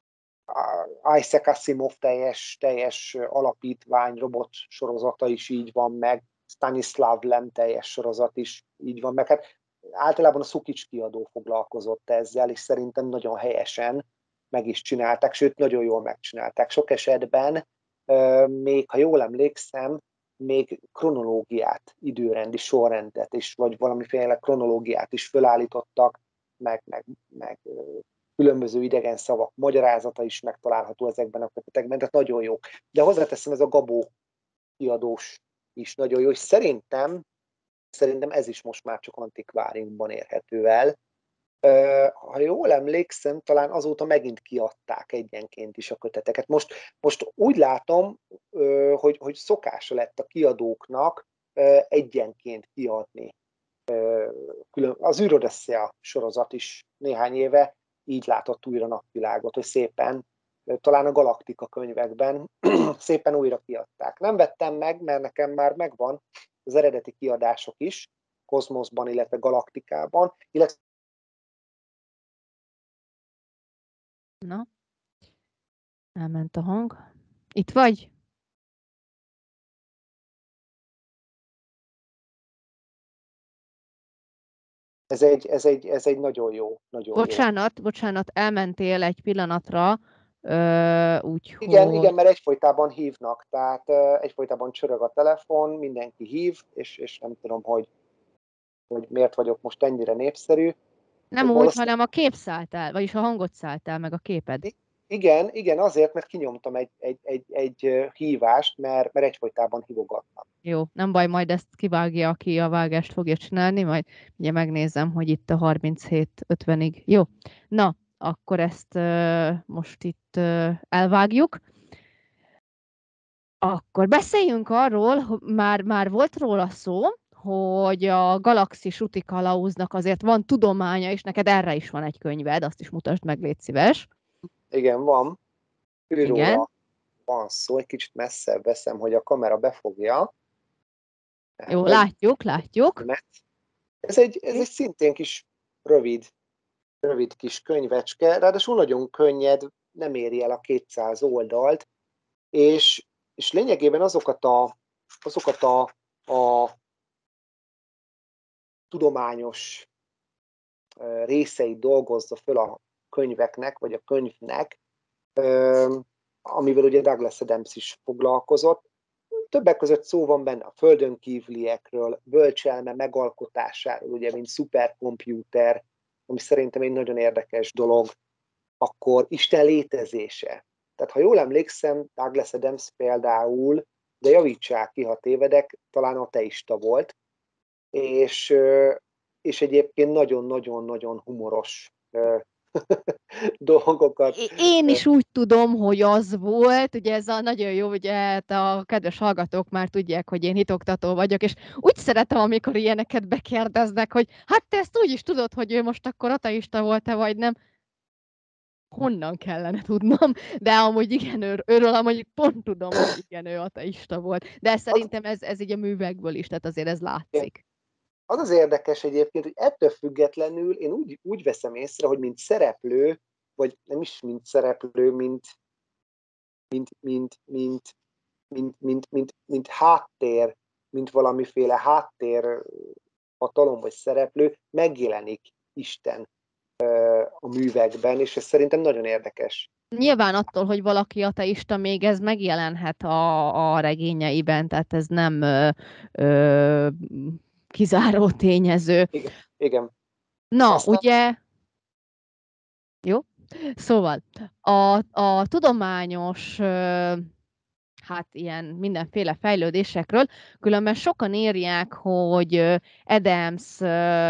a Isaac Asimov teljes, teljes alapítvány, robot sorozata is így van meg, Stanislav Lem teljes sorozat is így van meg. Hát általában a Szukics kiadó foglalkozott ezzel, és szerintem nagyon helyesen meg is csinálták, sőt, nagyon jól megcsinálták. Sok esetben, még ha jól emlékszem, még kronológiát, időrendi sorrendet is, vagy valamiféle kronológiát is fölállítottak, meg, meg, meg különböző idegen szavak magyarázata is megtalálható ezekben a kötetekben, tehát nagyon jó. De hozzáteszem, ez a Gabó kiadós is nagyon jó, és szerintem, szerintem ez is most már csak antikváriumban érhető el. Ha jól emlékszem, talán azóta megint kiadták egyenként is a köteteket. Most, most úgy látom, hogy, hogy szokása lett a kiadóknak egyenként kiadni. Az űrodösszéa sorozat is néhány éve így látott újra napvilágot, hogy szépen, talán a Galaktika könyvekben szépen újra kiadták. Nem vettem meg, mert nekem már megvan az eredeti kiadások is, Kozmoszban, illetve Galaktikában, illetve Na, elment a hang. Itt vagy? ez egy, ez egy, ez egy nagyon jó, nagyon Bocsánat, bocsánat, elmentél egy pillanatra, ö, úgyhogy... Igen, igen, mert egyfolytában hívnak, tehát uh, egyfolytában csörög a telefon, mindenki hív, és, és nem tudom, hogy, hogy miért vagyok most ennyire népszerű. Nem úgy, Valószínűleg... hanem a kép szállt el, vagyis a hangot szállt el, meg a képed. Igen, igen, azért, mert kinyomtam egy, egy, egy, egy hívást, mert, mert egyfolytában hívogatnak. Jó, nem baj, majd ezt kivágja, aki a vágást fogja csinálni, majd ugye megnézem, hogy itt a harminchét ötvenig. Jó, na, akkor ezt uh, most itt uh, elvágjuk. Akkor beszéljünk arról, hogy már, már volt róla szó, hogy a Galaxis úti kalauznak azért van tudománya, és neked erre is van egy könyved, azt is mutasd meg, légy szíves. Igen, van. Őróla Igen. van szó, egy kicsit messzebb veszem, hogy a kamera befogja. Jó, látjuk, látjuk. Ez egy, ez egy szintén kis rövid, rövid kis könyvecske, ráadásul nagyon könnyed, nem éri el a kétszáz oldalt, és, és lényegében azokat a, azokat a, a tudományos részeit dolgozza föl a könyveknek, vagy a könyvnek, amivel ugye Douglas Adams is foglalkozott. Többek között szó van benne a földön kívüliekről, bölcselme megalkotásáról, ugye, mint szuperkomputer, ami szerintem egy nagyon érdekes dolog, akkor Isten létezése. Tehát, ha jól emlékszem, Douglas Adams például, de javítsák ki, ha tévedek, talán ateista volt, és, és egyébként nagyon-nagyon-nagyon humoros dolgokat. Én is úgy tudom, hogy az volt, ugye ez a nagyon jó, ugye hát a kedves hallgatók már tudják, hogy én hitoktató vagyok, és úgy szeretem, amikor ilyeneket bekérdeznek, hogy hát te ezt úgy is tudod, hogy ő most akkor ateista volt-e, vagy nem. Honnan kellene tudnom, de amúgy igen, ő, őről amúgy pont tudom, hogy igen, ő ateista volt. De szerintem ez, ez így a művekből is, tehát azért ez látszik. Az az érdekes egyébként, hogy ettől függetlenül én úgy, úgy veszem észre, hogy mint szereplő, vagy nem is mint szereplő, mint, mint, mint, mint, mint, mint, mint, mint háttér, mint valamiféle háttér hatalom vagy szereplő, megjelenik Isten a művekben, és ez szerintem nagyon érdekes. Nyilván attól, hogy valaki ateista, még ez megjelenhet a, a regényeiben, tehát ez nem ö, ö, kizáró tényező. Igen. Igen. Na, Aztán... ugye... Jó? Szóval, a, a tudományos... Ö, hát ilyen mindenféle fejlődésekről, különben sokan írják, hogy Adams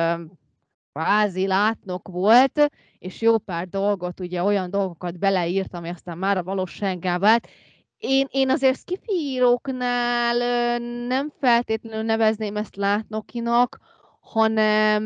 kvázi látnok volt, és jó pár dolgot, ugye olyan dolgokat beleírt, ami aztán már a valósággá vált. Én, én azért sci-fi íróknál nem feltétlenül nevezném ezt látnokinak, hanem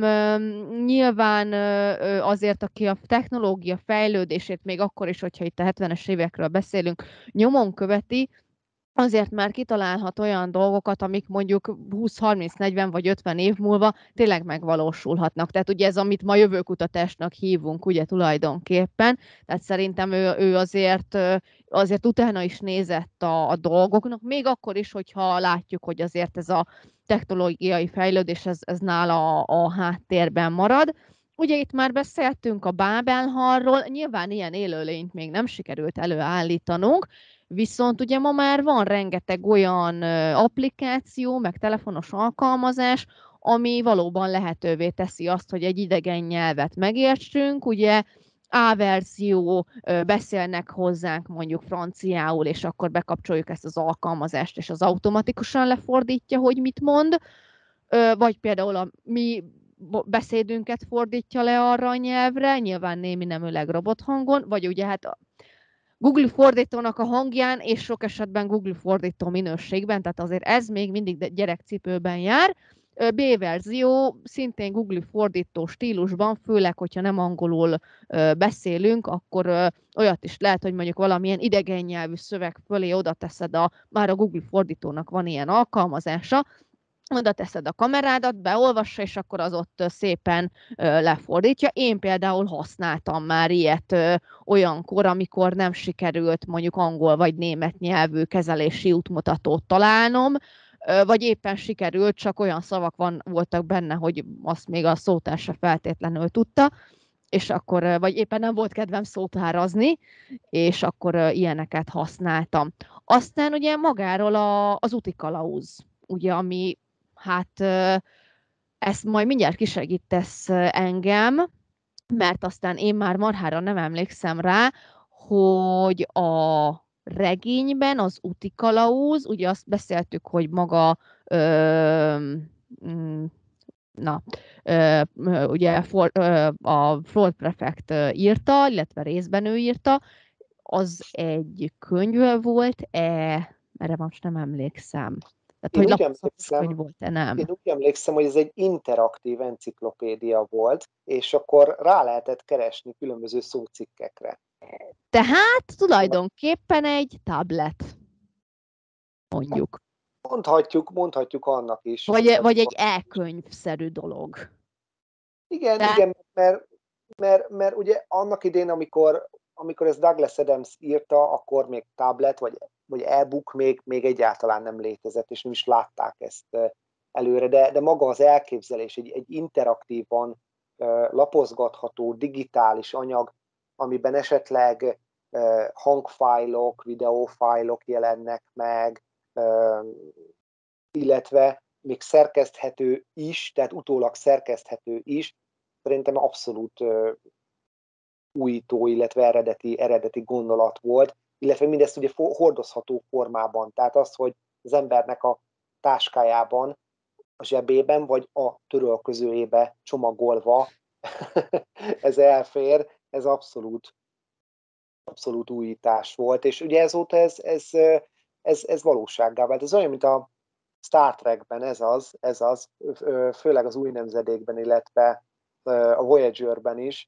nyilván azért, aki a technológia fejlődését, még akkor is, hogyha itt a hetvenes évekről beszélünk, nyomon követi, azért már kitalálhat olyan dolgokat, amik mondjuk húsz, harminc, negyven vagy ötven év múlva tényleg megvalósulhatnak. Tehát ugye ez, amit ma jövőkutatásnak hívunk, ugye tulajdonképpen. Tehát szerintem ő, ő azért, azért utána is nézett a, a dolgoknak, még akkor is, hogyha látjuk, hogy azért ez a technológiai fejlődés, ez, ez nála a, a háttérben marad. Ugye itt már beszéltünk a Bábelhalról, nyilván ilyen élőlényt még nem sikerült előállítanunk, viszont ugye ma már van rengeteg olyan applikáció, meg telefonos alkalmazás, ami valóban lehetővé teszi azt, hogy egy idegen nyelvet megértsünk, ugye A verzió, beszélnek hozzánk mondjuk franciául, és akkor bekapcsoljuk ezt az alkalmazást, és az automatikusan lefordítja, hogy mit mond, vagy például a mi beszédünket fordítja le arra a nyelvre, nyilván némi neműleg robothangon, vagy ugye hát a Google fordítónak a hangján, és sok esetben Google fordító minőségben, tehát azért ez még mindig gyerekcipőben jár. B verzió szintén Google fordító stílusban, főleg, hogyha nem angolul beszélünk, akkor olyat is lehet, hogy mondjuk valamilyen idegen nyelvű szöveg fölé oda teszed, a, már a Google fordítónak van ilyen alkalmazása, oda teszed a kamerádat, beolvassa, és akkor az ott szépen ö, lefordítja. Én például használtam már ilyet ö, olyankor, amikor nem sikerült mondjuk angol vagy német nyelvű kezelési útmutatót találnom, ö, vagy éppen sikerült, csak olyan szavak van, voltak benne, hogy azt még a szótár se feltétlenül tudta, és akkor, vagy éppen nem volt kedvem szótárazni, és akkor ö, ilyeneket használtam. Aztán ugye magáról a, az útikalauz, ugye, ami hát ezt majd mindjárt kisegítesz engem, mert aztán én már marhára nem emlékszem rá, hogy a regényben az útikalauz, ugye azt beszéltük, hogy maga ö, na, ö, ugye for, ö, a Ford Prefect írta, illetve részben ő írta, az egy könyv volt-e, erre most nem emlékszem. Tehát, Én hogy úgy emlékszem, volt-e, nem? Én úgy emlékszem, hogy ez egy interaktív enciklopédia volt, és akkor rá lehetett keresni különböző szócikkekre. Tehát tulajdonképpen egy tablet, mondjuk. Mondhatjuk, mondhatjuk annak is. Vagy, mondhatjuk vagy egy e-könyvszerű dolog. Igen, De... igen, mert, mert, mert ugye annak idén, amikor, amikor ez Douglas Adams írta, akkor még tablet, vagy, vagy e-book még, még egyáltalán nem létezett, és nem is látták ezt előre, de, de maga az elképzelés, egy, egy interaktívan uh, lapozgatható digitális anyag, amiben esetleg uh, hangfájlok, videófájlok jelennek meg, uh, illetve még szerkeszthető is, tehát utólag szerkeszthető is, szerintem abszolút uh, újító, illetve eredeti, eredeti gondolat volt, illetve mindezt ugye hordozható formában, tehát az, hogy az embernek a táskájában, a zsebében, vagy a törölközőjébe csomagolva ez elfér, ez abszolút, abszolút újítás volt, és ugye ezóta ez, ez, ez, ez valósággá vált. Ez olyan, mint a Star Trekben, ez az, ez az, főleg az új nemzedékben, illetve a Voyagerben is,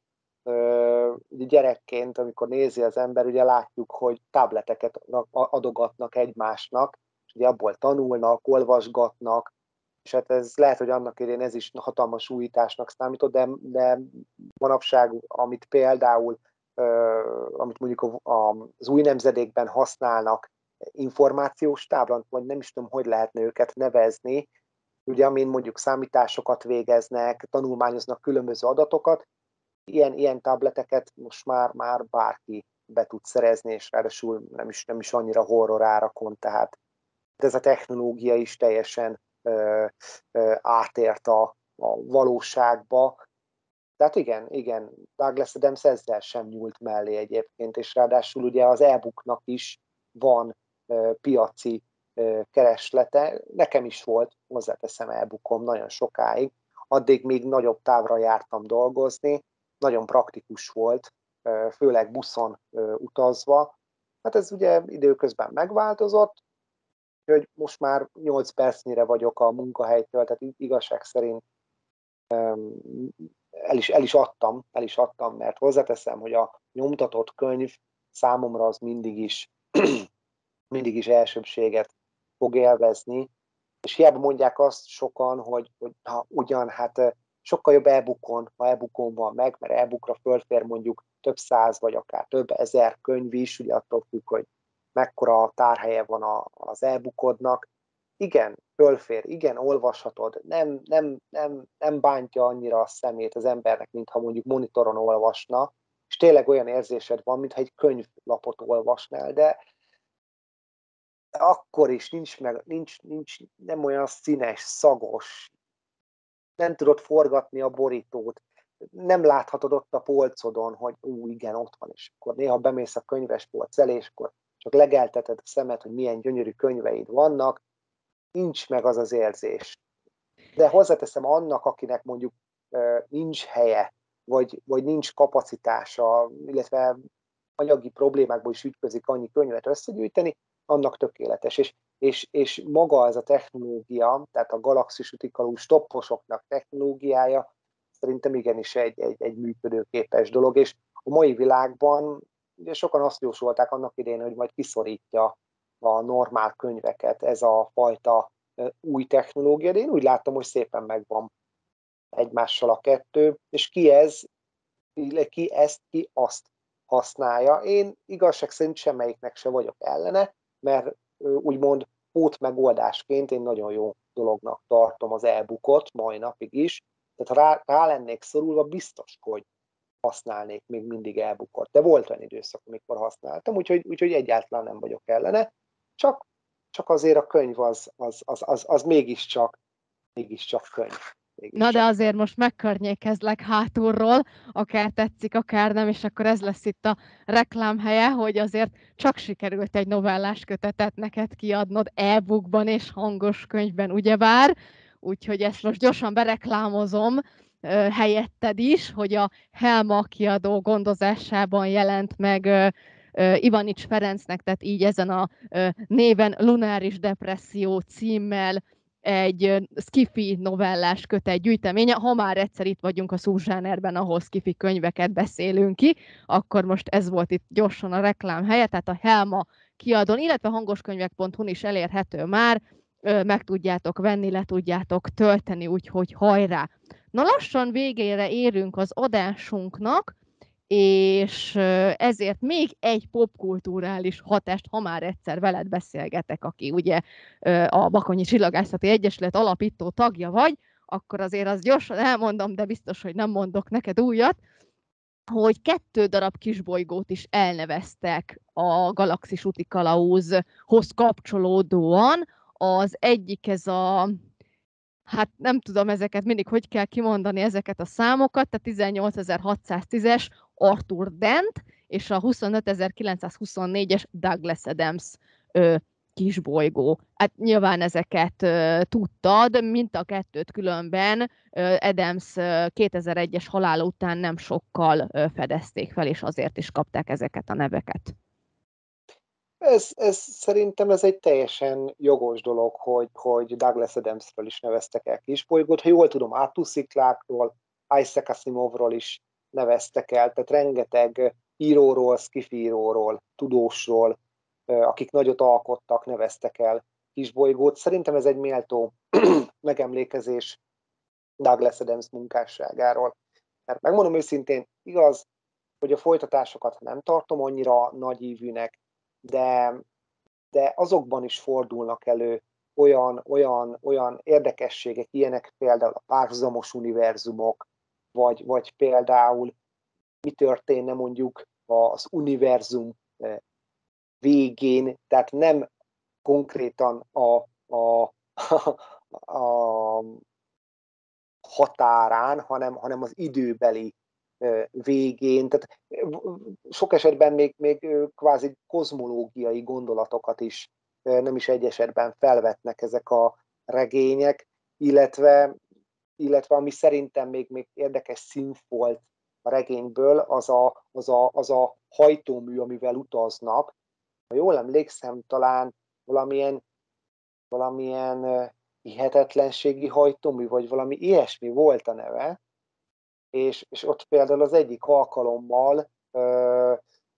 ugye gyerekként, amikor nézi az ember, ugye látjuk, hogy tableteket adogatnak egymásnak, és ugye abból tanulnak, olvasgatnak, és hát ez lehet, hogy annak idején ez is hatalmas újításnak számított, de, de manapság, amit például, amit mondjuk az új nemzedékben használnak, információs tábla, vagy nem is tudom, hogy lehetne őket nevezni, ugye amin mondjuk számításokat végeznek, tanulmányoznak különböző adatokat, ilyen, ilyen tableteket most már, már bárki be tud szerezni, és ráadásul nem is, nem is annyira horror árakon, tehát ez a technológia is teljesen ö, ö, átért a, a valóságba. Tehát igen, igen, Douglas Adams ezzel sem nyúlt mellé egyébként, és ráadásul ugye az e-booknak is van ö, piaci ö, kereslete. Nekem is volt, hozzáteszem, e-bookom nagyon sokáig, addig még nagyobb távra jártam dolgozni, nagyon praktikus volt, ö, főleg buszon ö, utazva. Hát ez ugye időközben megváltozott, hogy most már nyolc percnyire vagyok a munkahelytől, tehát igazság szerint um, el, is, el is adtam, el is adtam, mert hozzáteszem, hogy a nyomtatott könyv számomra az mindig is, mindig is elsőbséget fog élvezni, és hiába mondják azt sokan, hogy, hogy ha ugyan, hát sokkal jobb e-bookon, ha e-bookon van meg, mert e-bookra fölfér mondjuk több száz, vagy akár több ezer könyv is, ugye attól függ, hogy mekkora tárhelye van a, az e-bookodnak. Igen, fölfér, igen, olvashatod, nem, nem, nem, nem bántja annyira a szemét az embernek, mintha mondjuk monitoron olvasna, és tényleg olyan érzésed van, mintha egy könyvlapot olvasnál, de akkor is nincs, meg, nincs, nincs nem olyan színes, szagos, nem tudod forgatni a borítót, nem láthatod ott a polcodon, hogy ú, igen, ott van, és akkor néha bemész a könyvespolc elé, és akkor csak legelteted a szemed, hogy milyen gyönyörű könyveid vannak, nincs meg az az érzés. De hozzáteszem annak, akinek mondjuk nincs helye, vagy, vagy nincs kapacitása, illetve anyagi problémákból is ütközik annyi könyvet összegyűjteni, annak tökéletes. És, és, és maga ez a technológia, tehát a galaxis utikalú stopposoknak technológiája szerintem igenis egy, egy, egy működőképes dolog, és a mai világban ugye sokan azt jósolták annak idején, hogy majd kiszorítja a normál könyveket ez a fajta új technológia, de én úgy látom, hogy szépen megvan egymással a kettő, és ki ez, ki ezt, ki azt használja. Én igazság szerint semmelyiknek se vagyok ellene, mert úgymond pótmegoldásként én nagyon jó dolognak tartom az e-bookot mai napig is, tehát ha rá, rá lennék szorulva, biztos, hogy használnék még mindig e-bookot. De volt olyan időszak, amikor használtam, úgyhogy, úgyhogy egyáltalán nem vagyok ellene. Csak, csak azért a könyv az, az, az, az, az mégiscsak, mégiscsak könyv. Mégiscsak. Na de azért most megkörnyékezlek hátulról, akár tetszik, akár nem, és akkor ez lesz itt a reklámhelye, hogy azért csak sikerült egy novellás kötetet neked kiadnod e-bookban és hangos könyvben, ugyebár? Úgyhogy ezt most gyorsan bereklámozom helyetted is, hogy a Helma kiadó gondozásában jelent meg Ivanics Ferencnek, tehát így ezen a néven Lunáris Depresszió címmel egy skifi novellás kötet gyűjteménye. Ha már egyszer itt vagyunk a subzsánerben, ahol skifi könyveket beszélünk ki, akkor most ez volt itt gyorsan a reklám helye, tehát a Helma kiadón, illetve hangoskönyvek pont hu-n is elérhető már, meg tudjátok venni, le tudjátok tölteni, úgyhogy hajrá! Na lassan végére érünk az adásunknak, és ezért még egy popkulturális hatást, ha már egyszer veled beszélgetek, aki ugye a Bakonyi Csillagászati Egyesület alapító tagja vagy, akkor azért azt gyorsan elmondom, de biztos, hogy nem mondok neked újat, hogy kettő darab kisbolygót is elneveztek a Galaxis úti kalauzhoz kapcsolódóan. Az egyik ez a, hát nem tudom ezeket mindig, hogy kell kimondani ezeket a számokat, tehát tizennyolcezer-hatszáztízes Arthur Dent, és a huszonötezer-kilencszázhuszonnégyes Douglas Adams ö, kisbolygó. Hát nyilván ezeket uh, tudtad, mint a kettőt különben uh, Adams uh, kétezer-egyes halála után nem sokkal uh, fedezték fel, és azért is kapták ezeket a neveket. Ez, ez szerintem ez egy teljesen jogos dolog, hogy, hogy Douglas Adamsről is neveztek el kisbolygót. Ha jól tudom, Artusziklákról, Isaac Asimovról is neveztek el, tehát rengeteg íróról, szkifíróról, tudósról, akik nagyot alkottak, neveztek el kisbolygót. Szerintem ez egy méltó megemlékezés Douglas Adams munkásságáról. Mert megmondom őszintén, igaz, hogy a folytatásokat nem tartom annyira nagyívűnek, de, de azokban is fordulnak elő olyan, olyan, olyan érdekességek, ilyenek például a párhuzamos univerzumok, vagy, vagy például mi történne mondjuk az univerzum végén, tehát nem konkrétan a, a, a határán, hanem, hanem az időbeli végén. Tehát sok esetben még, még kvázi kozmológiai gondolatokat is nem is egy esetben felvetnek ezek a regények, illetve, illetve ami szerintem még, még érdekes színfolt a regényből, az a, az, a, az a hajtómű, amivel utaznak. Ha jól emlékszem, talán valamilyen, valamilyen hihetetlenségi hajtómű, vagy valami ilyesmi volt a neve, és, és ott például az egyik alkalommal ö,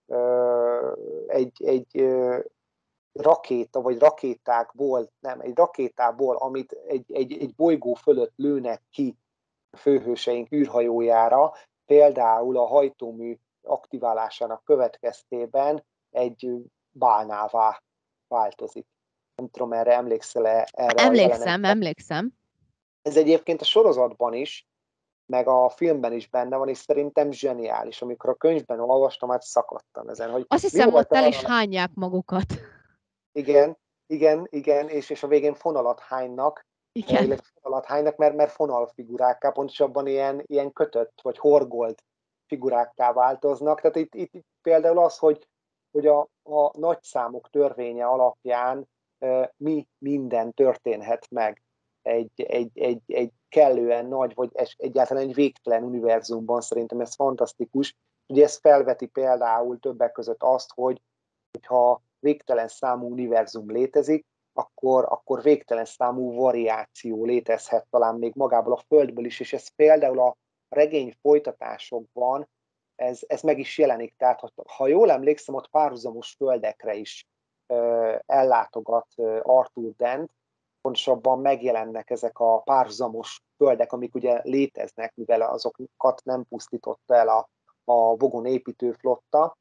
ö, egy, egy ö, rakéta, vagy rakétákból, nem, egy rakétából, amit egy, egy, egy bolygó fölött lőnek ki a főhőseink űrhajójára, például a hajtómű aktiválásának következtében egy bálnává változik. Nem tudom, erre emlékszel-e erre Emlékszem, a jelenetre? emlékszem. Ez egyébként a sorozatban is, meg a filmben is benne van, és szerintem zseniális. Amikor a könyvben olvastam, hát szakadtam ezen. Hogy Azt hiszem, ott el is hányják magukat. Igen, igen, igen, és, és a végén fonalat hánynak, Igen. illetve fonalat hánynak, mert, mert fonalfigurákká, pontosabban ilyen, ilyen kötött, vagy horgolt figurákká változnak. Tehát itt, itt, itt például az, hogy, hogy a, a nagyszámok törvénye alapján e, mi minden történhet meg egy, egy, egy, egy kellően nagy, vagy egyáltalán egy végtelen univerzumban, szerintem ez fantasztikus. Ugye ez felveti például többek között azt, hogy ha végtelen számú univerzum létezik, akkor, akkor végtelen számú variáció létezhet talán még magából a Földből is, és ez például a regény folytatásokban ez, ez meg is jelenik. Tehát, ha, ha jól emlékszem, ott párhuzamos földekre is uh, ellátogat uh, Arthur Dent, pontosabban megjelennek ezek a párhuzamos földek, amik ugye léteznek, mivel azokat nem pusztította el a, a Vogon építő flotta,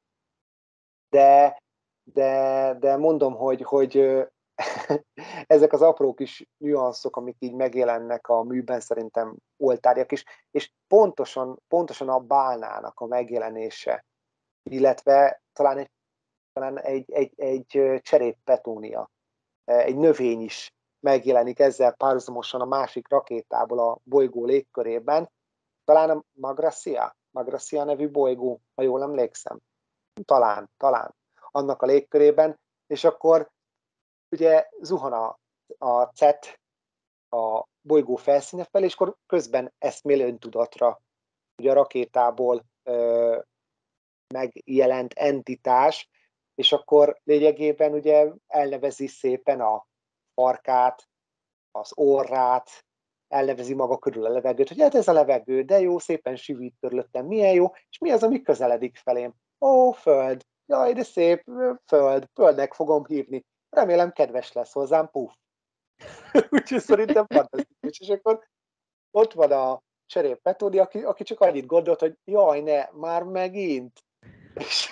de De, de mondom, hogy, hogy ezek az apró kis nüanszok, amik így megjelennek a műben, szerintem oltárják is, és pontosan, pontosan a bálnának a megjelenése, illetve talán egy, talán egy, egy, egy cseréppetónia, egy növény is megjelenik ezzel párhuzamosan a másik rakétából a bolygó légkörében, talán a Magracia, Magracia nevű bolygó, ha jól emlékszem. Talán, talán. Annak a légkörében, és akkor ugye zuhan a, a cet a bolygó felszíne felé, és akkor közben eszmél öntudatra, ugye a rakétából ö, megjelent entitás, és akkor lényegében ugye elnevezi szépen a farkát, az orrát, elnevezi maga körül a levegőt, hogy hát ez a levegő, de jó, szépen sivít körülöttem, milyen jó, és mi az, ami közeledik felém? Ó, föld! Jaj, de szép, föld, földnek fogom hívni. Remélem kedves lesz hozzám, puff. Úgyhogy szerintem fantasztikus. És akkor ott van a cserép Petóni, aki, aki csak annyit gondolt, hogy jaj, ne, már megint. És,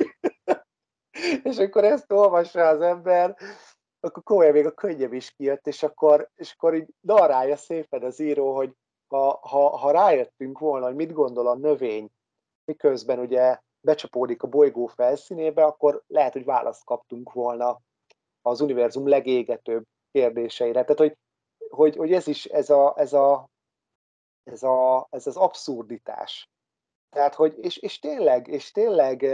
és akkor ezt olvassa az ember, akkor komolyan még a könnyebb is kijött, és akkor, és akkor így darálja szépen az író, hogy ha, ha, ha rájöttünk volna, hogy mit gondol a növény, miközben ugye becsapódik a bolygó felszínébe, akkor lehet, hogy választ kaptunk volna az univerzum legégetőbb kérdéseire. Tehát, hogy, hogy, hogy ez is, ez, a, ez, a, ez, a, ez az abszurditás. Tehát, hogy, és, és tényleg, és tényleg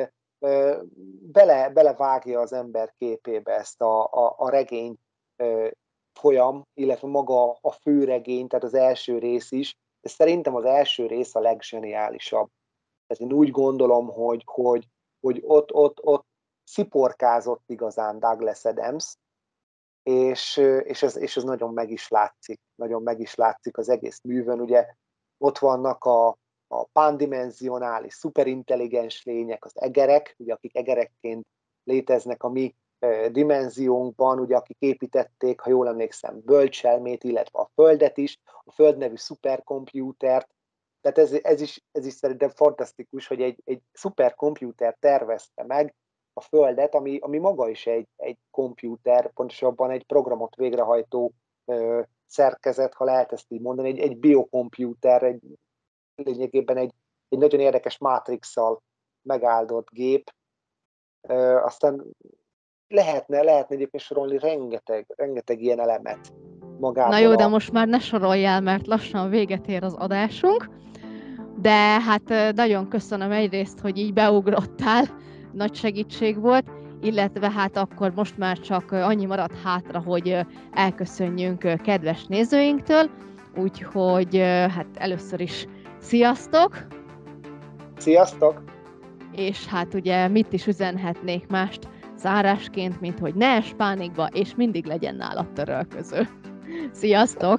bele, belevágja az ember képébe ezt a, a, a regény folyam, illetve maga a főregény, tehát az első rész is, de szerintem az első rész a leggeniálisabb. Tehát én úgy gondolom, hogy, hogy, hogy ott, ott, ott sziporkázott igazán Douglas Adams, és, és, ez, és ez nagyon meg is látszik, nagyon meg is látszik az egész művön. Ugye ott vannak a, a pándimenzionális, szuperintelligens lények, az egerek, ugye, akik egerekként léteznek a mi e, dimenziónkban, ugye, akik építették, ha jól emlékszem, bölcselmét, illetve a Földet is, a Föld nevű szuperkompjútert. Tehát ez, ez, is, ez is szerintem fantasztikus, hogy egy, egy szuperkompjúter tervezte meg a Földet, ami, ami maga is egy, egy kompjúter, pontosabban egy programot végrehajtó ö, szerkezet, ha lehet ezt így mondani, egy, egy biokompjúter, egy, lényegében egy, egy nagyon érdekes mátrixsal megáldott gép. Ö, aztán lehetne, lehetne egyébként sorolni rengeteg, rengeteg ilyen elemet magából. Na jó, de a... most már ne soroljál, mert lassan véget ér az adásunk. De hát nagyon köszönöm egyrészt, hogy így beugrottál, nagy segítség volt, illetve hát akkor most már csak annyi maradt hátra, hogy elköszönjünk kedves nézőinktől, úgyhogy hát először is sziasztok! Sziasztok! És hát ugye mit is üzenhetnék mást zárásként, mint hogy ne es pánikba, és mindig legyen nálad törölköző. Sziasztok!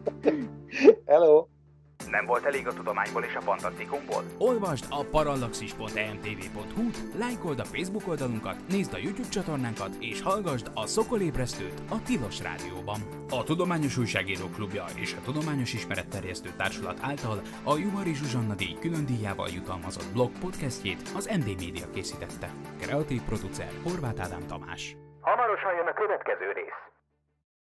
Hello! Nem volt elég a tudományból és a fantasztikumból? Olvasd a parallaxis pont e m t v pont h u-t, lájkold a Facebook oldalunkat, nézd a YouTube csatornánkat, és hallgasd a Szokolébresztőt a Tilos Rádióban. A Tudományos Újságírók Klubja és a Tudományos Ismeretterjesztő Társulat által a Juhari Zsuzsanna díj külön díjával jutalmazott blog podcastjét az em dé Média készítette. Kreatív producer Horváth Ádám Tamás. Hamarosan jön a következő rész.